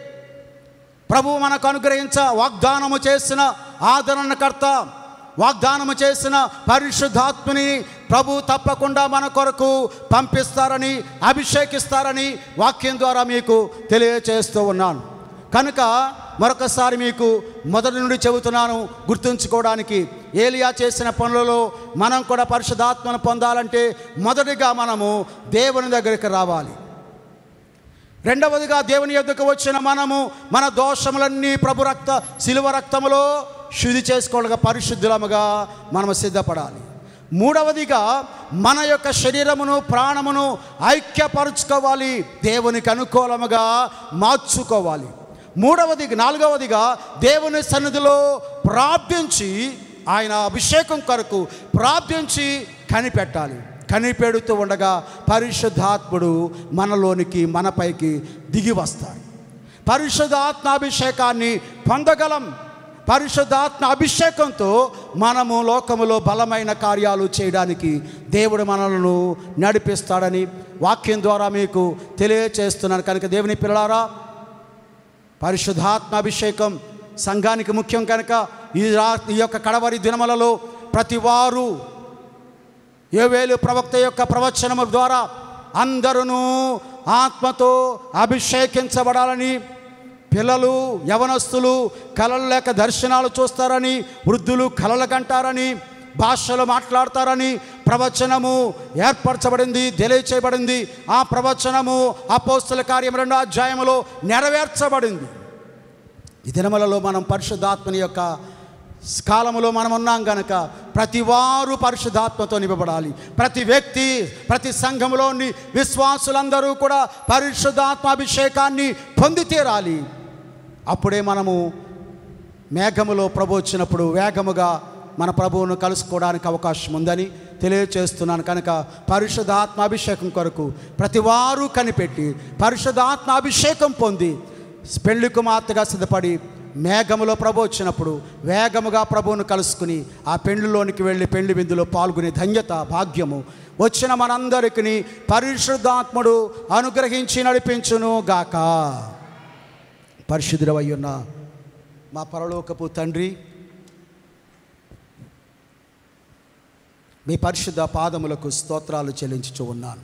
ప్రభు మనకు అనుగ్రహించ వాగ్దానము చేసిన ఆదరణకర్త, వాగ్దానము చేసిన పరిశుద్ధాత్మని ప్రభు తప్పకుండా మన కొరకు పంపిస్తారని, అభిషేకిస్తారని వాక్యం ద్వారా మీకు తెలియచేస్తూ ఉన్నాను. కనుక మరొకసారి మీకు మొదటి నుండి చెబుతున్నాను గుర్తుంచుకోవడానికి. ఏలియా చేసిన పనులలో మనం కూడా పరిశుద్ధాత్మను పొందాలంటే మొదటిగా మనము దేవుని దగ్గరికి రావాలి. రెండవదిగా దేవుని యొద్దకు వచ్చిన మనము మన దోషములన్నీ ప్రభు రక్త శిలువ రక్తములో శుద్ధి చేసుకోవడానికి పరిశుద్ధులముగా మనము సిద్ధపడాలి. మూడవదిగా మన యొక్క శరీరమును ప్రాణమును ఐక్యపరుచుకోవాలి, దేవునికి అనుకూలముగా మార్చుకోవాలి. మూడవది నాలుగవదిగా దేవుని సన్నిధిలో ప్రార్థించి ఆయన అభిషేకం కొరకు ప్రార్థించి కనిపెట్టాలి. కనిపెడుతూ ఉండగా పరిశుద్ధాత్ముడు మనలోనికి మనపైకి దిగి వస్తాడు. పరిశుద్ధాత్మ అభిషేకాన్ని పొందగలం. పరిశుద్ధాత్మ అభిషేకంతో మనము లోకములో బలమైన కార్యాలు చేయడానికి దేవుడు మనలను నడిపిస్తాడని వాక్యం ద్వారా మీకు తెలియచేస్తున్నాను. కనుక దేవుని పిల్లలారా, పరిశుద్ధాత్మ అభిషేకం సంఘానికి ముఖ్యం. కనుక ఈ రా ఈ యొక్క కడవరి దినములలో ప్రతివారు యోవేలు ప్రవక్త యొక్క ప్రవచనము ద్వారా అందరూ ఆత్మతో అభిషేకించబడాలని, పిల్లలు యవనస్తులు కలలు లేక దర్శనాలు చూస్తారని, వృద్ధులు కలలు కంటారని, భాషలు మాట్లాడతారని ప్రవచనము ఏర్పరచబడింది, తెలియచేయబడింది. ఆ ప్రవచనము అపోస్తల కార్యం రెండో అధ్యాయములో నెరవేర్చబడింది. ఈ దినములలో మనం పరిశుద్ధాత్మని యొక్క కాలములో మనం ఉన్నాం కనుక ప్రతివారు పరిశుద్ధాత్మతో నింపబడాలి. ప్రతి వ్యక్తి, ప్రతి సంఘములోని విశ్వాసులందరూ కూడా పరిశుద్ధాత్మ అభిషేకాన్ని పొంది తీరాలి. అప్పుడే మనము మేఘములో ప్రభు వచ్చినప్పుడు వేగముగా మన ప్రభువును కలుసుకోవడానికి అవకాశం ఉందని తెలియచేస్తున్నాను. కనుక పరిశుద్ధాత్మ అభిషేకం కొరకు ప్రతివారు కనిపెట్టి పరిశుద్ధాత్మ అభిషేకం పొంది పెళ్లి కుమార్తెగా సిద్ధపడి మేఘములో ప్రభు వచ్చినప్పుడు వేగముగా ప్రభువును కలుసుకుని ఆ పెండ్లిలోనికి వెళ్ళి పెండ్లి విందులో పాల్గొనే ధన్యత భాగ్యము వచ్చిన మనందరికీ పరిశుద్ధాత్ముడు అనుగ్రహించి నడిపించును గాక. పరిశుద్ధుడవయ్యున్న మా పరలోకపు తండ్రి, మీ పరిశుద్ధ పాదములకు స్తోత్రాలు చెల్లించుచూ ఉన్నాను.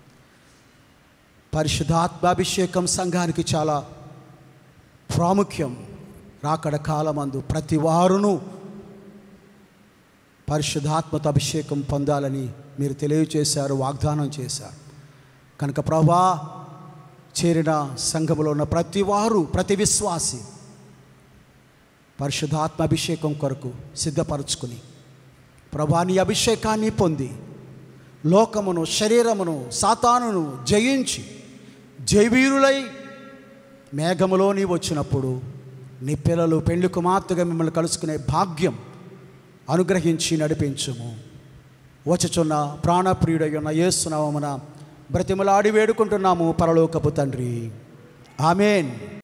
పరిశుద్ధాత్మాభిషేకం సంఘానికి చాలా ప్రాముఖ్యం. రాకడ కాలమందు ప్రతి వారును పరిశుద్ధాత్మతో అభిషేకం పొందాలని మీరు తెలియచేశారు, వాగ్దానం చేశారు. కనుక ప్రభువా, చేరిన సంఘములో ఉన్న ప్రతి వారు, ప్రతి విశ్వాసి పరిశుద్ధాత్మ అభిషేకం కొరకు సిద్ధపరచుకుని ప్రభువా నీ అభిషేకాన్ని పొంది లోకమును, శరీరమును, సాతానును జయించి జయవీరులై మేఘములో నీ వచ్చినప్పుడు నీ పిల్లలు పెండ్లి కుమార్తెగా మిమ్మల్ని కలుసుకునే భాగ్యం అనుగ్రహించి నడిపించుము. వచ్చుచున్న ప్రాణప్రియుడై ఉన్న యేసు నామమున బ్రతిమలాడి వేడుకుంటున్నాము పరలోకపు తండ్రి. ఆమేన్.